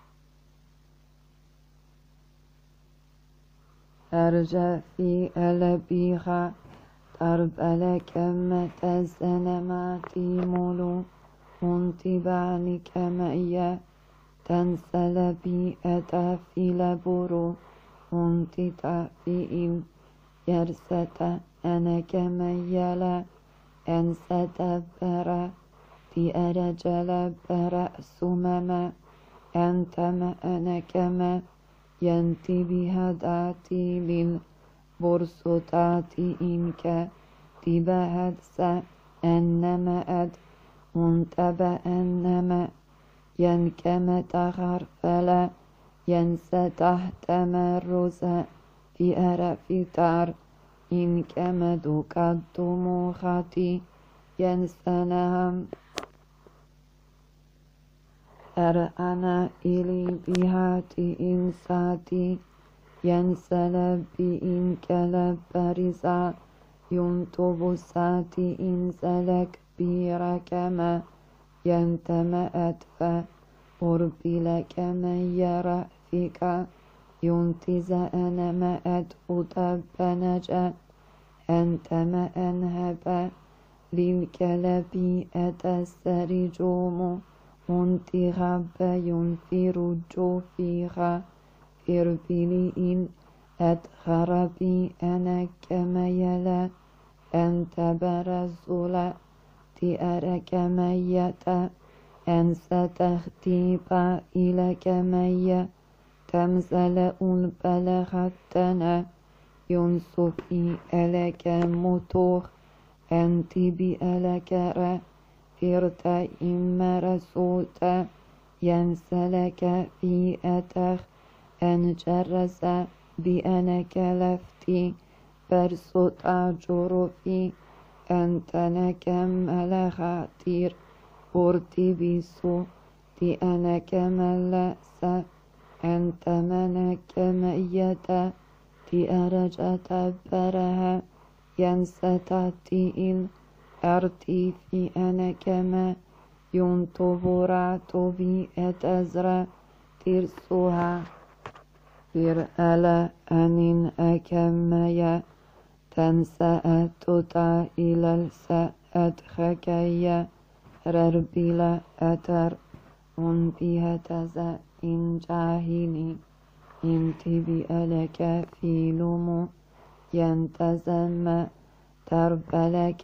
أرجى في ألبيها ترب لك متى سنماتي مولو انتبعني كما تنسل بي أتافي لبرو انتتا في يرستا أنا كما يلا أنستا برا في أرجل برا سمما أنت ما أنا كما ينتي بهداتي للبرسطاتي إنك تبهد سا أنما أد منتبه أنما ينكم تغر فلا ينسى تحت مرزا في أرف تار إنكم دقدم خاتي ينسنهم أرأنا إلي بهاتي إنساتي ينسل بإن كلب برزا ينتب ساتي إنسلك بيركما ينتم أدفى أربي لك من يرى فيك ينتز أنا ما أدفو تبنجا أنت ما أنهب للكلب أتسرجوم منتغب ينفر فيها إربلي إن أدخر بي أنا كما يلا أنت برزولا تأرك ميتا أن ستختيب إلى كمي تمزل البلغتنا ينصفي ألك متوخ أنت بألك رفرت إما رسولت ينسلك في أتخ أن جرس بأنك لفتي برسط جرفي أنت نكم ملغاتير بورتي بيسو تي أنا كملأس أنت منك ميتا تي أرجت برها ينستاتي إن أرتي في أنا كما ينتبرات بي أتزرى ترسوها بر ألا أنين أكميا تنسى تتا إلى السأت خكيا رربلا أتر من بها تزا إن جاهلي انتي بألك في لمو ينتزم تربلك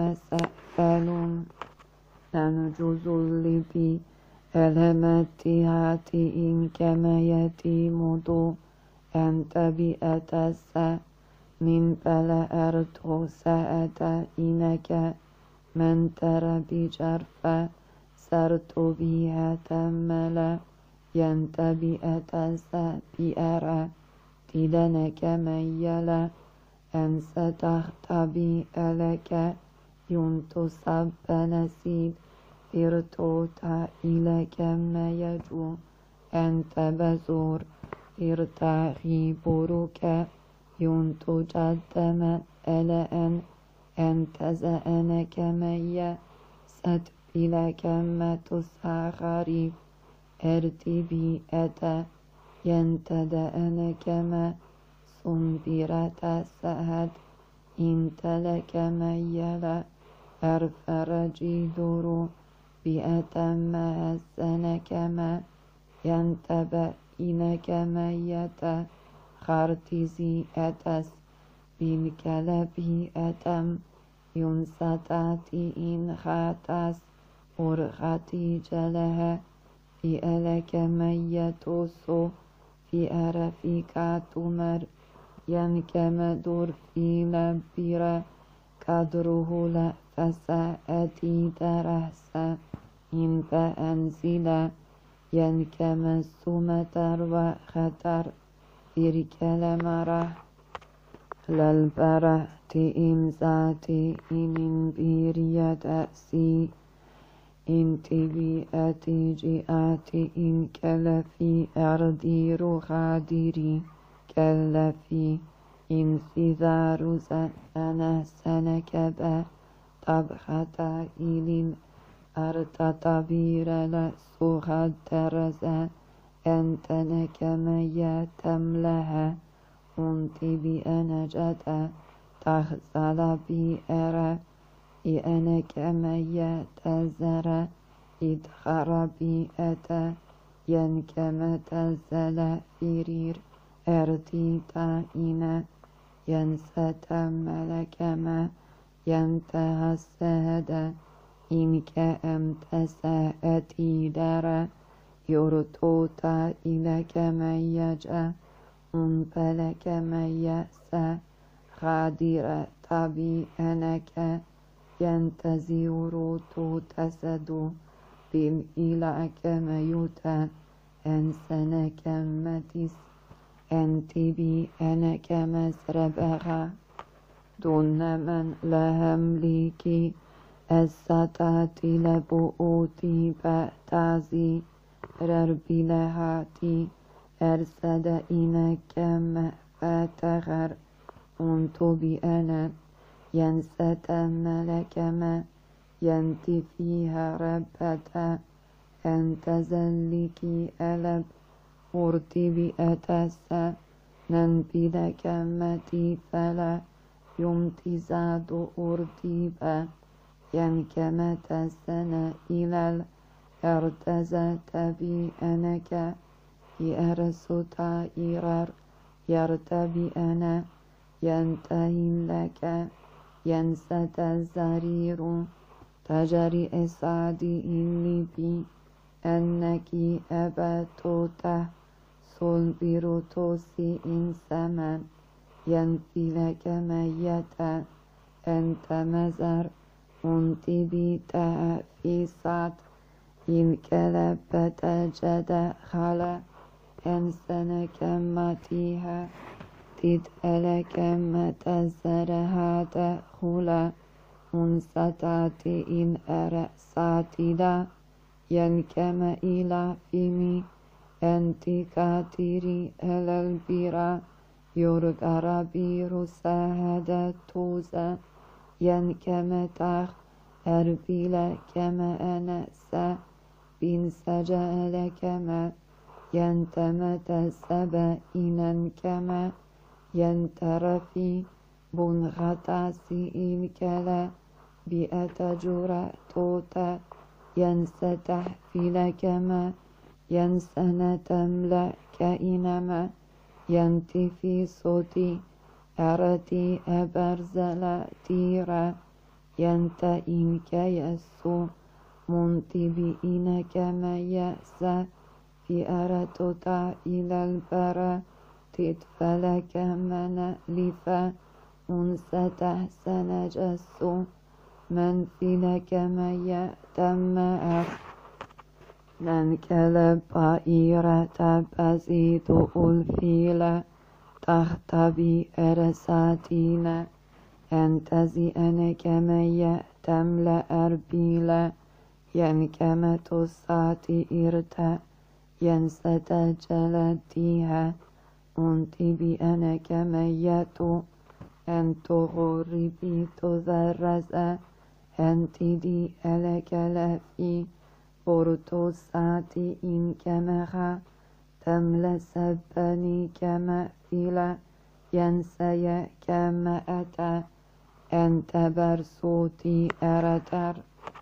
مسألون ننجز اللبي ألمتهاتي إن كما يتيمدو أنت بأتس من بلا أرتو سأت إنك من ترى بجرف سرت بها تملا ينتبئ أتس بأرى تدنك ميلا أن ستختبي ألك ينتصب نسيد ارتوتا إليك ما يجو أنت بزور ارتاخي بروك ينتجدم ألأن أنت زأنك ميا ست بلك ما تساخري ارتبي أتا ينتدأنك ما صنبرة سهد إنت لك ميلا أرفرجي دورو بأتم هسنك ما ينتبأ إنك ميتا خارتزي أتس بالكلب أتم ينسطاتي إن خاتس أرخاتي جلها في ألك ميتوسو في أرفيك تمر ينكم دور في لبيرا قدره لا فسأتي درسا إن فأنزلا ينكم السمتر وخطر في الكلمرة للبرة إمزاتي من بيريا تأسي إن تبيئتي جئاتي إن كلفي أردي رخادري كلفي إن سذار زأنا سنكبا طبخة إلين أرتطبير لسوخد ترزا أنت نكميا تملها أنت بأنا جدا تخزل بأرى بأنا كميا تزرى إدخر بأتا ينكم تزل فرير أرتيتا إنا ينسى ملكما ينتهى السهد إنك أمتسأتي دارا يرتوتا إليك من يجأ أنفلك من يأسى خادرة تبي أنك ينتزير تسد بالإلعك ميوتا أنسنك متس أنت بي أنك مسربغا دون من لهم ليكي الستات لبؤوتي بأتازي رربي لهاتي أرسد إنك مفتغر أنت بأنا ينسد ملك ما ينتي فيها ربتا أنت زلكي ألب أرتي بأتسا ننبي لك متي فلا يمتزاد أرتيبا ينكم تسنى إلى الارتزت بي أنك يرسط إرار يرتبي أنا ينتهي لك ينسد الزرير تجري إسعادي إني بي أنك أبتوته صلبر توسي إن سمن ينفي لك ميتا أنت مزر أنت بيتا في صد إن كلبت جد خلا أنسنك ماتيها تدألك متزرها دخلا أنستات إن أرأسات لا ينكم إلى فيمي أنت كاتري على البرا يرغر بير سهد توزا ينكم تخ أربيل كما أنسى بن سجال كما ينتم تسبا إنن كما ينترفي بن غتاسي الكلا بأتجر توتا ينستح في لكما ينسن تملا كإنما ينتي في صوتي أرتي أبرزلا تيرا ينت إنك يسو منتبي إنك ما يأسى في أرتوتا إلى البرا تتفلك من لفا أنسته سنجسو من فيلك ما يتم ننكل بائرة بزيد الفيل تختبي أرساتين أنتزي أنك ما يتم لأربيل ينكم تصاتي إرتا ينست جلديها أنتي بأنك ميت أنت غربي تذرز أنت دي ألك لفي برتو ساتي إن كمخا تمل سبني كما فيلا ينسي كما أتى أنت برسوتي أرتر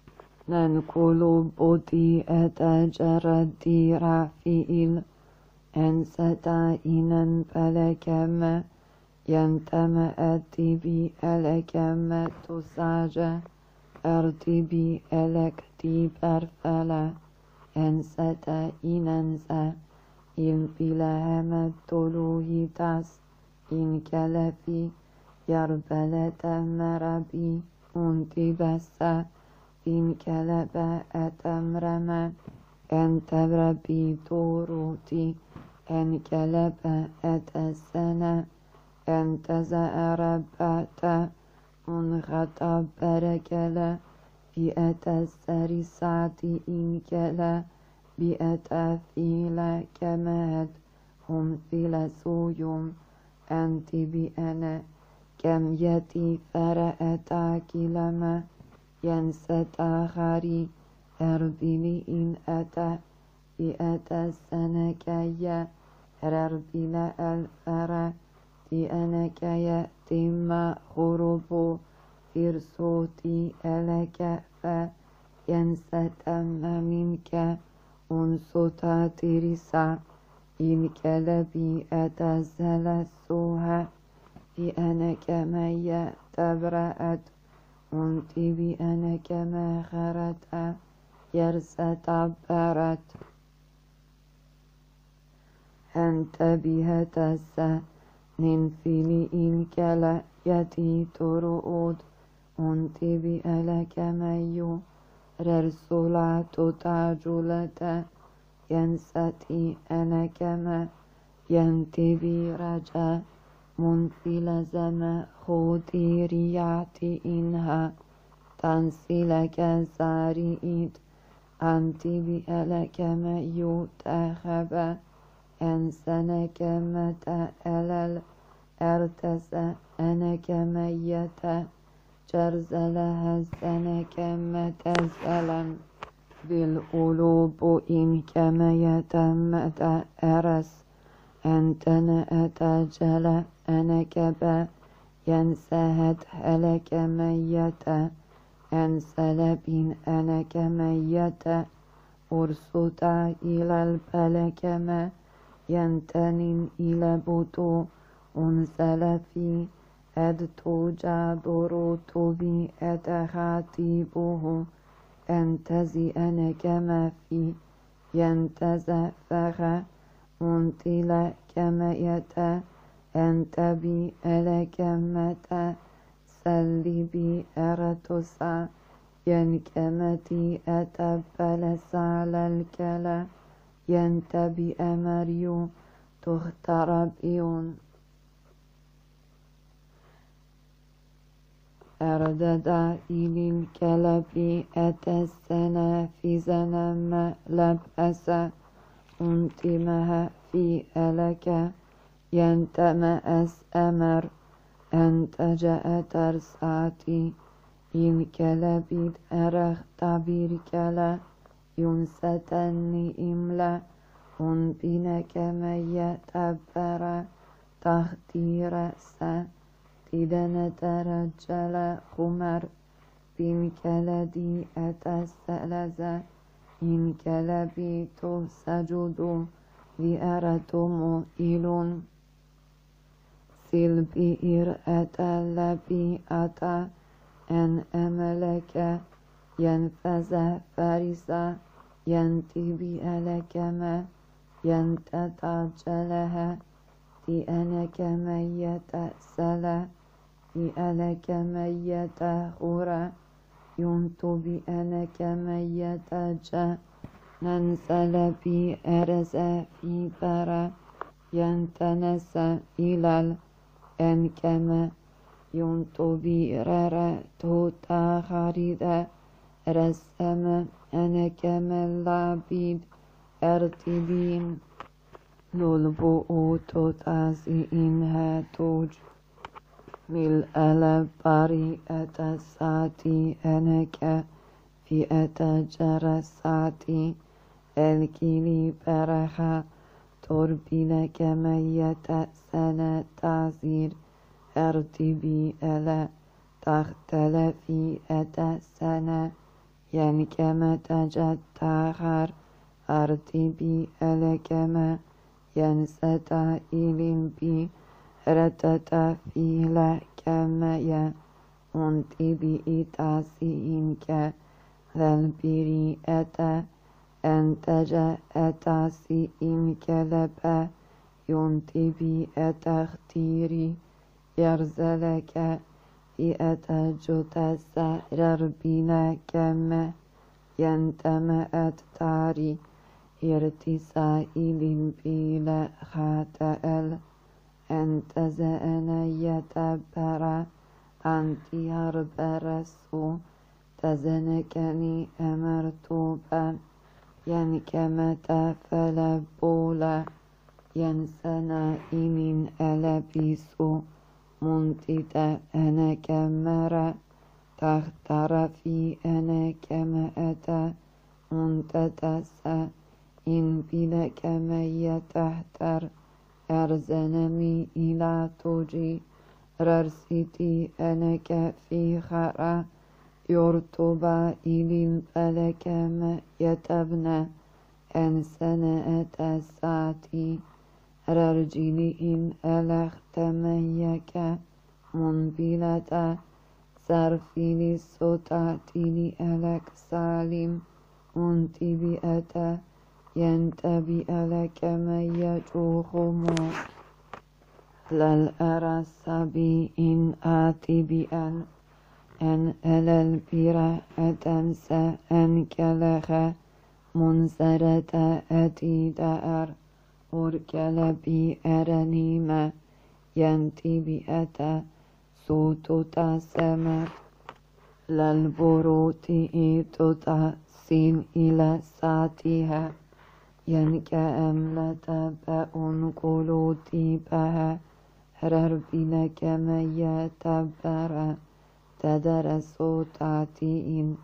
ننقل بودي أتجردي رافئل أنستا إنن فلكما ينتم أتي بي ألكما تساجا أرتي بي ألكتي برفلا أنستا إننسا إن بلهم التلوهيتاس إن كلفي يربلة مربي أنتي بسا إن كلب أتمرما أنت ربي توروتي أن كلب أتسنى أنت زأربات أن خطب بركلا بأت السرسات إن كلا بأت فيلا كمهد هم فيلا سويم أنت بأنا كم يتي فرأتا كلما ينست آخري أربيلي إن أتى بأتى السنكية رربيل الفرا في أنك يأتم خرب فرسوتي ألك فينستم منك أنسوتا ترسا إن كلبي أتزلسوها في أنك ما يتبرأت أنت بأنك ما خرت يرسى تعبرت أنت بها تسى ننفلي إن كلا يتي ترؤود أنت بألك ميو رسولا تتاجلت ينستي أنك ما ينتبي رجا منفل زم خودي رياتي إنها تنسلك زاريد أنت بألك ما يتأخب أنسنك متى ألل ارتسى أنك ميت جرزلها سنك متى زلم بالقلوب إن كما يتمت أرس أنت أتجل أنك با ينسهد هلك ميت أنسلب أنك ميت أرسطا إلى الفلك ما ينتن إلى بطو أنسل في أدتو جابروت بي أتخاتيبه أنتزي أنك ما في ينتزى فخ أنتل كما يتا أنت بي ألك متى سلي بي أرتسا ينكمتي أتبلس على الكلا ينتبي أمريو تختربيون أردد إلي الكلب أتسنا في زنم لبأس أنتمها في ألك ينتمأس أمر أنت جاء ترساتي إن كلبيد أرخ تعبير كلا ينستني إملا أنبينك ما يتبرى تختير سا تدن ترجل خمر بين كلدي أتسألز إن كلبي تسجد لأرتم إلون سلبي إرأت لبي أتا أن أملك ينفذ فارسا ينتبي ألك ما ينتتعجلها في أنك ميت سلا في أنك ميت خورا ينتو بأنك ميت جا ننزل بي أرز في برا ينتنس إلى الأنكما ينتو برارا توتا خاردا رسم أنكم اللابيد أرتبين نلبو توتازين هاتوج ملء الباري أتساتي أنك في أتجرساتي الكيلي برخا تربينك ميت سنة تعزير أرتبي ألا تختلفي أتسنة ينكما تجتاخر أرتبي ألكما ينستا إلين بي رتتا في لكما يا أنتي بي إتاسينك ذنبيري أتا أنتجا أتاسي إنك لبا ينتبي أتختيري يرزلك في أتجتس ربنا كما ينتم أتتاري ارتسائل بلا خاتأل أنتزأنا يتبرا أنتي هربرسو تزنكني أمرتوبا ينكما تفلبولا ينسنا إنين ألبيسو منتدى أنا كمرا تختار في أنا كما أتى منتدسا إن بلا كما يتحتر أرزنمي إلى توجي ررسيتي أنا كفي خرا يرتبى إلين بلا كما يتبنى أن سنة أتساتي ررجلي إن ألختميك منبلة سرفيني سوتاتيني ألك سالم منتبي أتا ينتبي ألك ما يجوخمو للأرسبي إن آتي بأن أن ألل بيرا أتنسى أن كلخ منزرة أتي دار أركل بي أرنيما ينتي بأتا صوتو تسمر للبروتي إيتو تسين إلى ساتها ينك أملة بأن قلوتي بها ربنا كما يتبرا تدرسو تاتين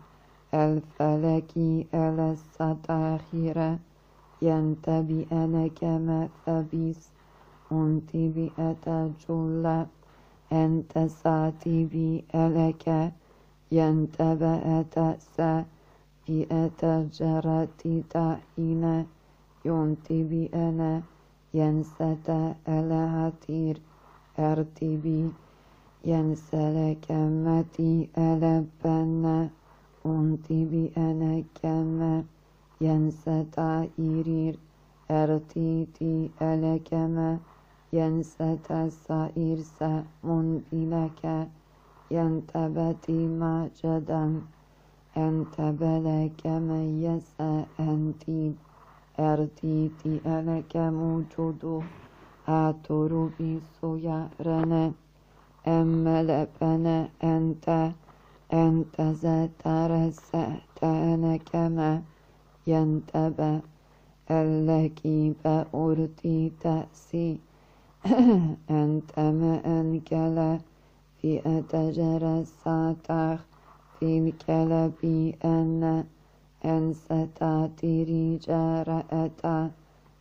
الفلكي ألا الستاخرة ينتبي أنا كما ثبيس أنتبي أتجلى أنت ساتي بي ألك ينتبأ تأسى في أتجرتي تأينا ينتبي أنا ينسى ألهتير أرتبي ينسى كمتي ألبنا أنتبي أنا كما ينسى تائرير أرتيتي ألكما ينسى تسائر سأمن بلك ينتبتي ما جدا أنتبلك من يسأ أنتي أرتيتي ألك موجود آتر بيسو يارنا أما لبنا أنت أنت ذات رسأت أنا كما ينتبه التي بأرتي تأسي أنت ما أنكلا في أتجر ساتخ في الكلب أن أنستاتي رجارة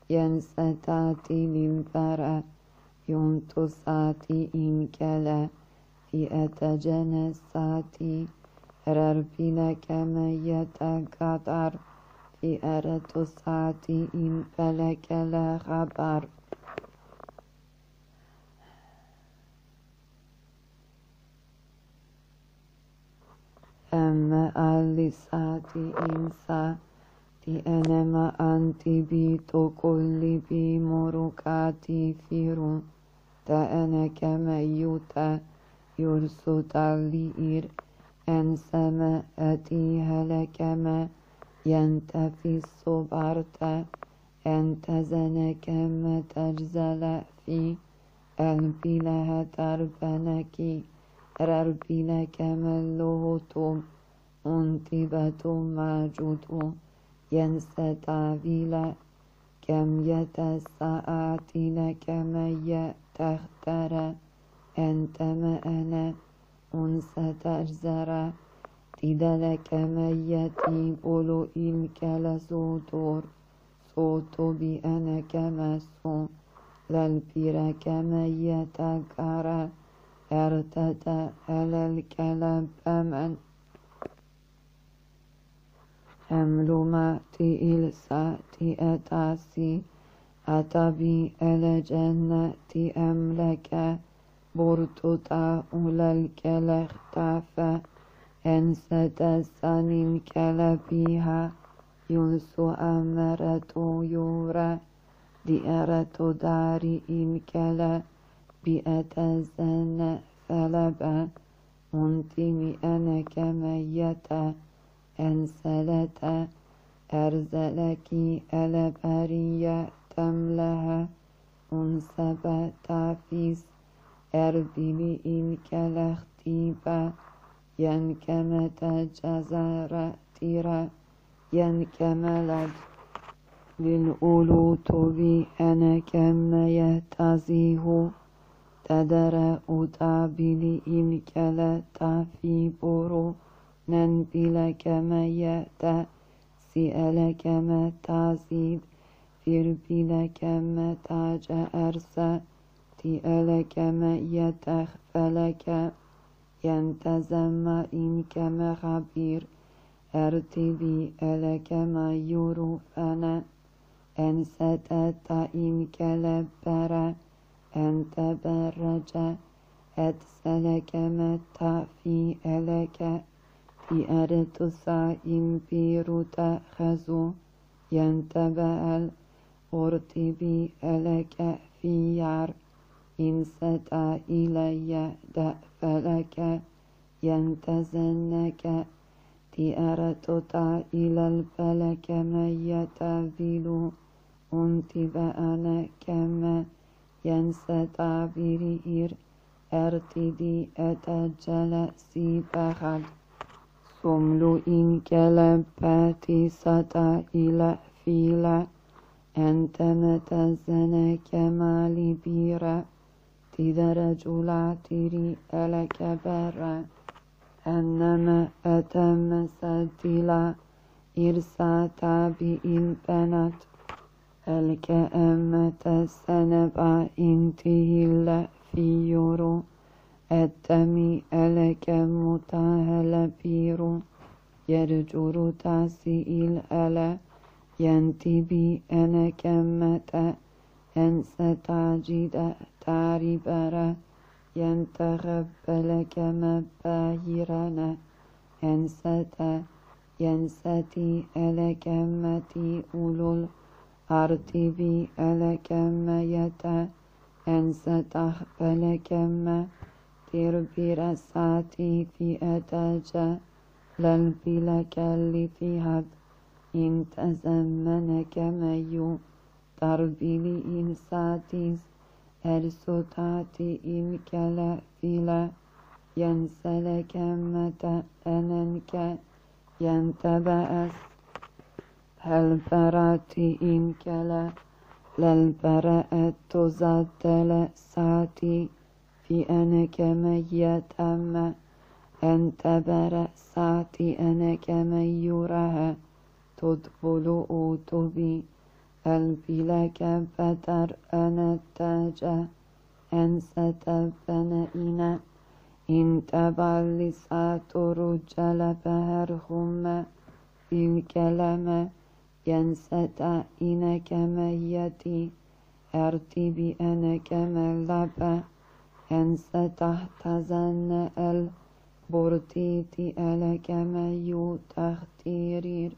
ينستاتي للبرا ينتصاتي إنكلا في أتجنساتي ربنا كما يتقدر في أرد ساتي إن فلك لا خبر أما اللساتي إنسا ti enema anti bi to kulli bi morukati firu ta enekeme yuta yursu talliir enseme eti helekeme yentefisu barta entezenekeme teczele fi elbilehe tarbeneki erbilekeme lohutum untibetum majutu yensetavile kem yetesaatile kemeye tehtere enteme ene unseterzere tidele kemeye tibulu ilkele sutur sutu bi ene kemesu lelpire kemeye tegare ertete elelkele bemen emluma ti ilsa ti etasi atabi elejenne ti emleke burtuta ulelkelehtafe ensete sanin kelebiha yulsu ameretu yure di eretu dari ilkele bi etezene felebe untimi enekemeyete enselete erzeleki eleberiye temlehe unsebe tafis erbili ilkelehtibe yenkemete cezere tire yenkemeled lil ulutubi enekemeye tazihu tedere utabili ilkele tafiburu nen bilekemeye te si elekeme tazid fir bilekeme tace erse ti elekeme yeteh feleke yentezemme inkeme habir ertibi elekeme yuru fene ensete ta inkele bere ente berrece et selekeme ta fi eleke ti eretusa impiruta hezu yentebel urtibi eleke fiyar inseta ileye de feleke yentezenneke ti eretuta ilel feleke meyete vilu untibe anekeme yenseta virir ertidi etecele sibehad sumlu inkele peti sata ile file entemete zene kemali bire tidere jula tiri ele kebere enneme eteme sedila irsa tabi il penat elke emmete seneba intihille fiyuru ettemi eleke mutahele piru yercuru tasi il ele yentibi enekemmete ensetacide taribere yentehebbeleke mebbehirene ensete yenseti elekemmeti ulul artibi elekemmeyete ensetah belekemme tirbire sati fi etece lelbilekelli fihad intezemmeneke meyu tarbili insatis ersutati ilkele file yenselekemmete enenke yentebees helperati inkele lelpere ettuzatele sati fi enekeme yetemme entebere sati enekeme yurehe tutbulu utubi elbileke beter enetece ensetebene ine inteballi saturu celebeherhumme ilkeleme yenseta inekeme yeti ertibi enekeme labe ensetah tazenne el burtiti elekeme yu tahtirir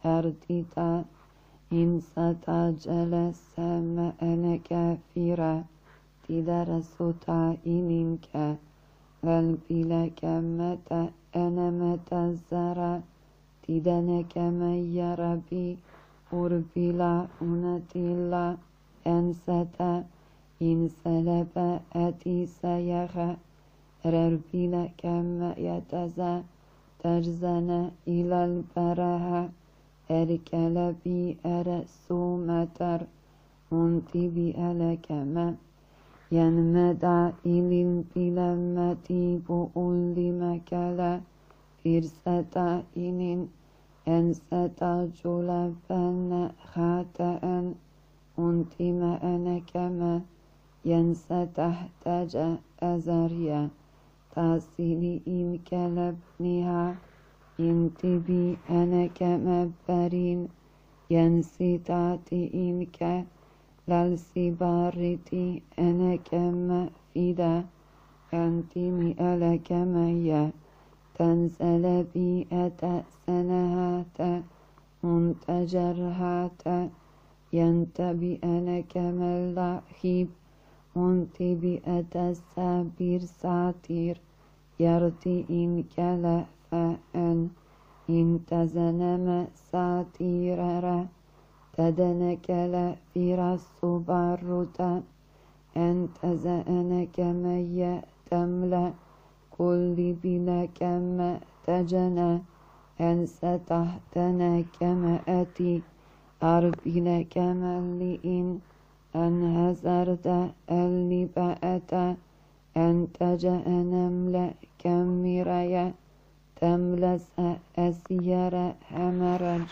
ارتيتا إنستا جلسم أنك فيرا تدرسوتا إنك غلبلك متى أنا متى زرا تدنك مي ربي أربلا أنتلا أنستا إن سلب أتي سيخ ربلك ما يتزا تجزن إلى البرها أركل بي أرسو متر أنتي بألك ما ينمدع إلي البلمتي بؤل مكلا فرسة إن أنسة جلبا خاتا أنتي ما أنا كما ينسى تحتاج أزريا تاسيلي إن كلبنها انتبي أنا كما برين ينسي تاتي إنك للسبارتي أنا كما فيدا أنتمي ألا كما يا تنزل بي أتأسنهات منتجرهات ينتبي أنا كما اللحيب منتبي أتسابير ساتير يرتي إن كلا فأن انتزنم ساتيرا تدنكلا فراس باروتا انتزأنك مي تملا كل بلا كما تجنا أنسى تحتنا كما أتي أربنا كما لئن أنهزرت اللي بأتا أنتج أنملا كمرايا تملس أسير همرج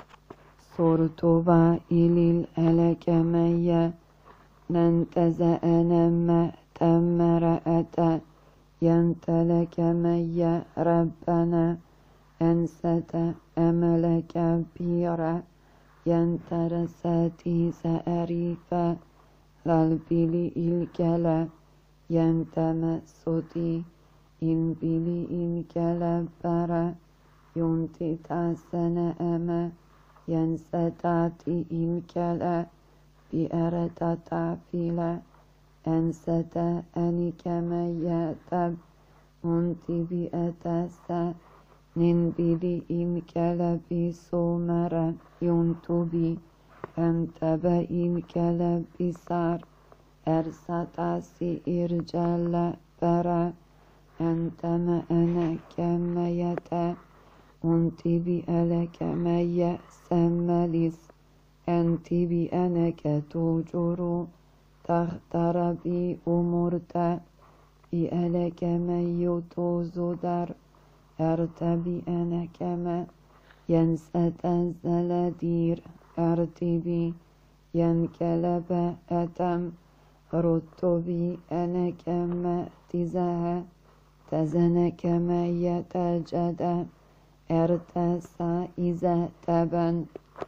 صرتبا إلي الألكمية ننتزأ نما تمرأتا ينتلك مي ربنا أنست أملك بيرا ينترساتي سأريفا للبلي الكلا ينتمسوتي إن بلي إن كلا برا ينتي تاسنا أما ينستاتي إن كلا بأرتتا فيلا أنستا أني كما يتب أنتي بأتسا نن بلي إن كلا بسومرا ينتبي أنتب إن كلا بسار أرسطاسي إرجال برا أنتما أنا كما يتا أنتي بألك ما يسملس أنتي بأنك توجر تختار بي أمورتا بألك ما يتوزدر أرتبي أنا كما ينسى تنزل دير أرتبي ينكلب أتم رتبي أنا كما تزها تزن كما يتجدى ارتسى إذا تبن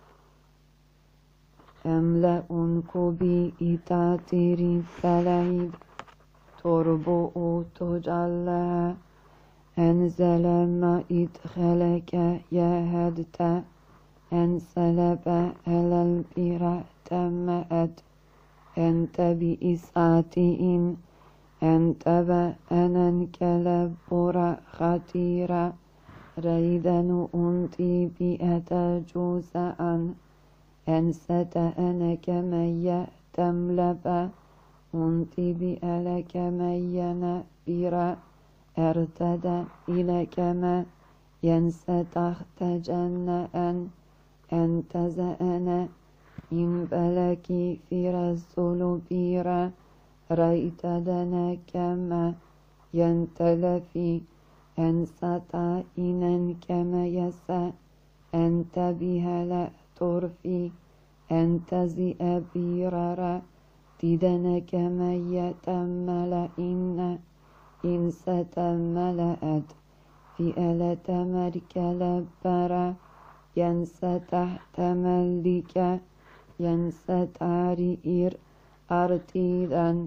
أملأ كبي إتاتيري فلهيد تربو تجلها أنزل ما إدخلك يا هدتا أنسلب على البيرة تمأت أنت بإساتين أنت بأنا كلبورا خطيرا ريدا أنتي بأتجوز أن أنست أنا كمي تملب أنتي بألك مي نبيرا ارتدى إلى كما ينسى تحت جنة أنت زأنا إن بلكي في رسول بيرا رأيت دنا كما ينتلفي أنسى إنا كما يسى أنت بها لا ترفي أنت زئ بيرا تدنا كما يتمل إن إن ستملأت في آلة مركل برا ينسى تحت ملك ينسى تعرير أرتيدا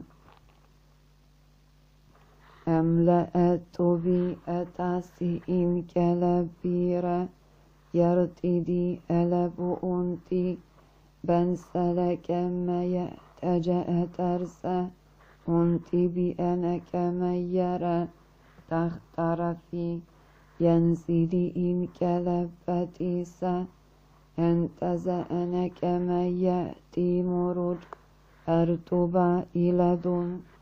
أملأت بي أتاسي إن كلبيرا يرتدي ألب أنتي بنسلك ما يتجأ ترسى أنتي بأنك ميرا تخترفي ينزلي إن كلفتيسا انتزأنك ما يأتي مرج أرتبا إلى دون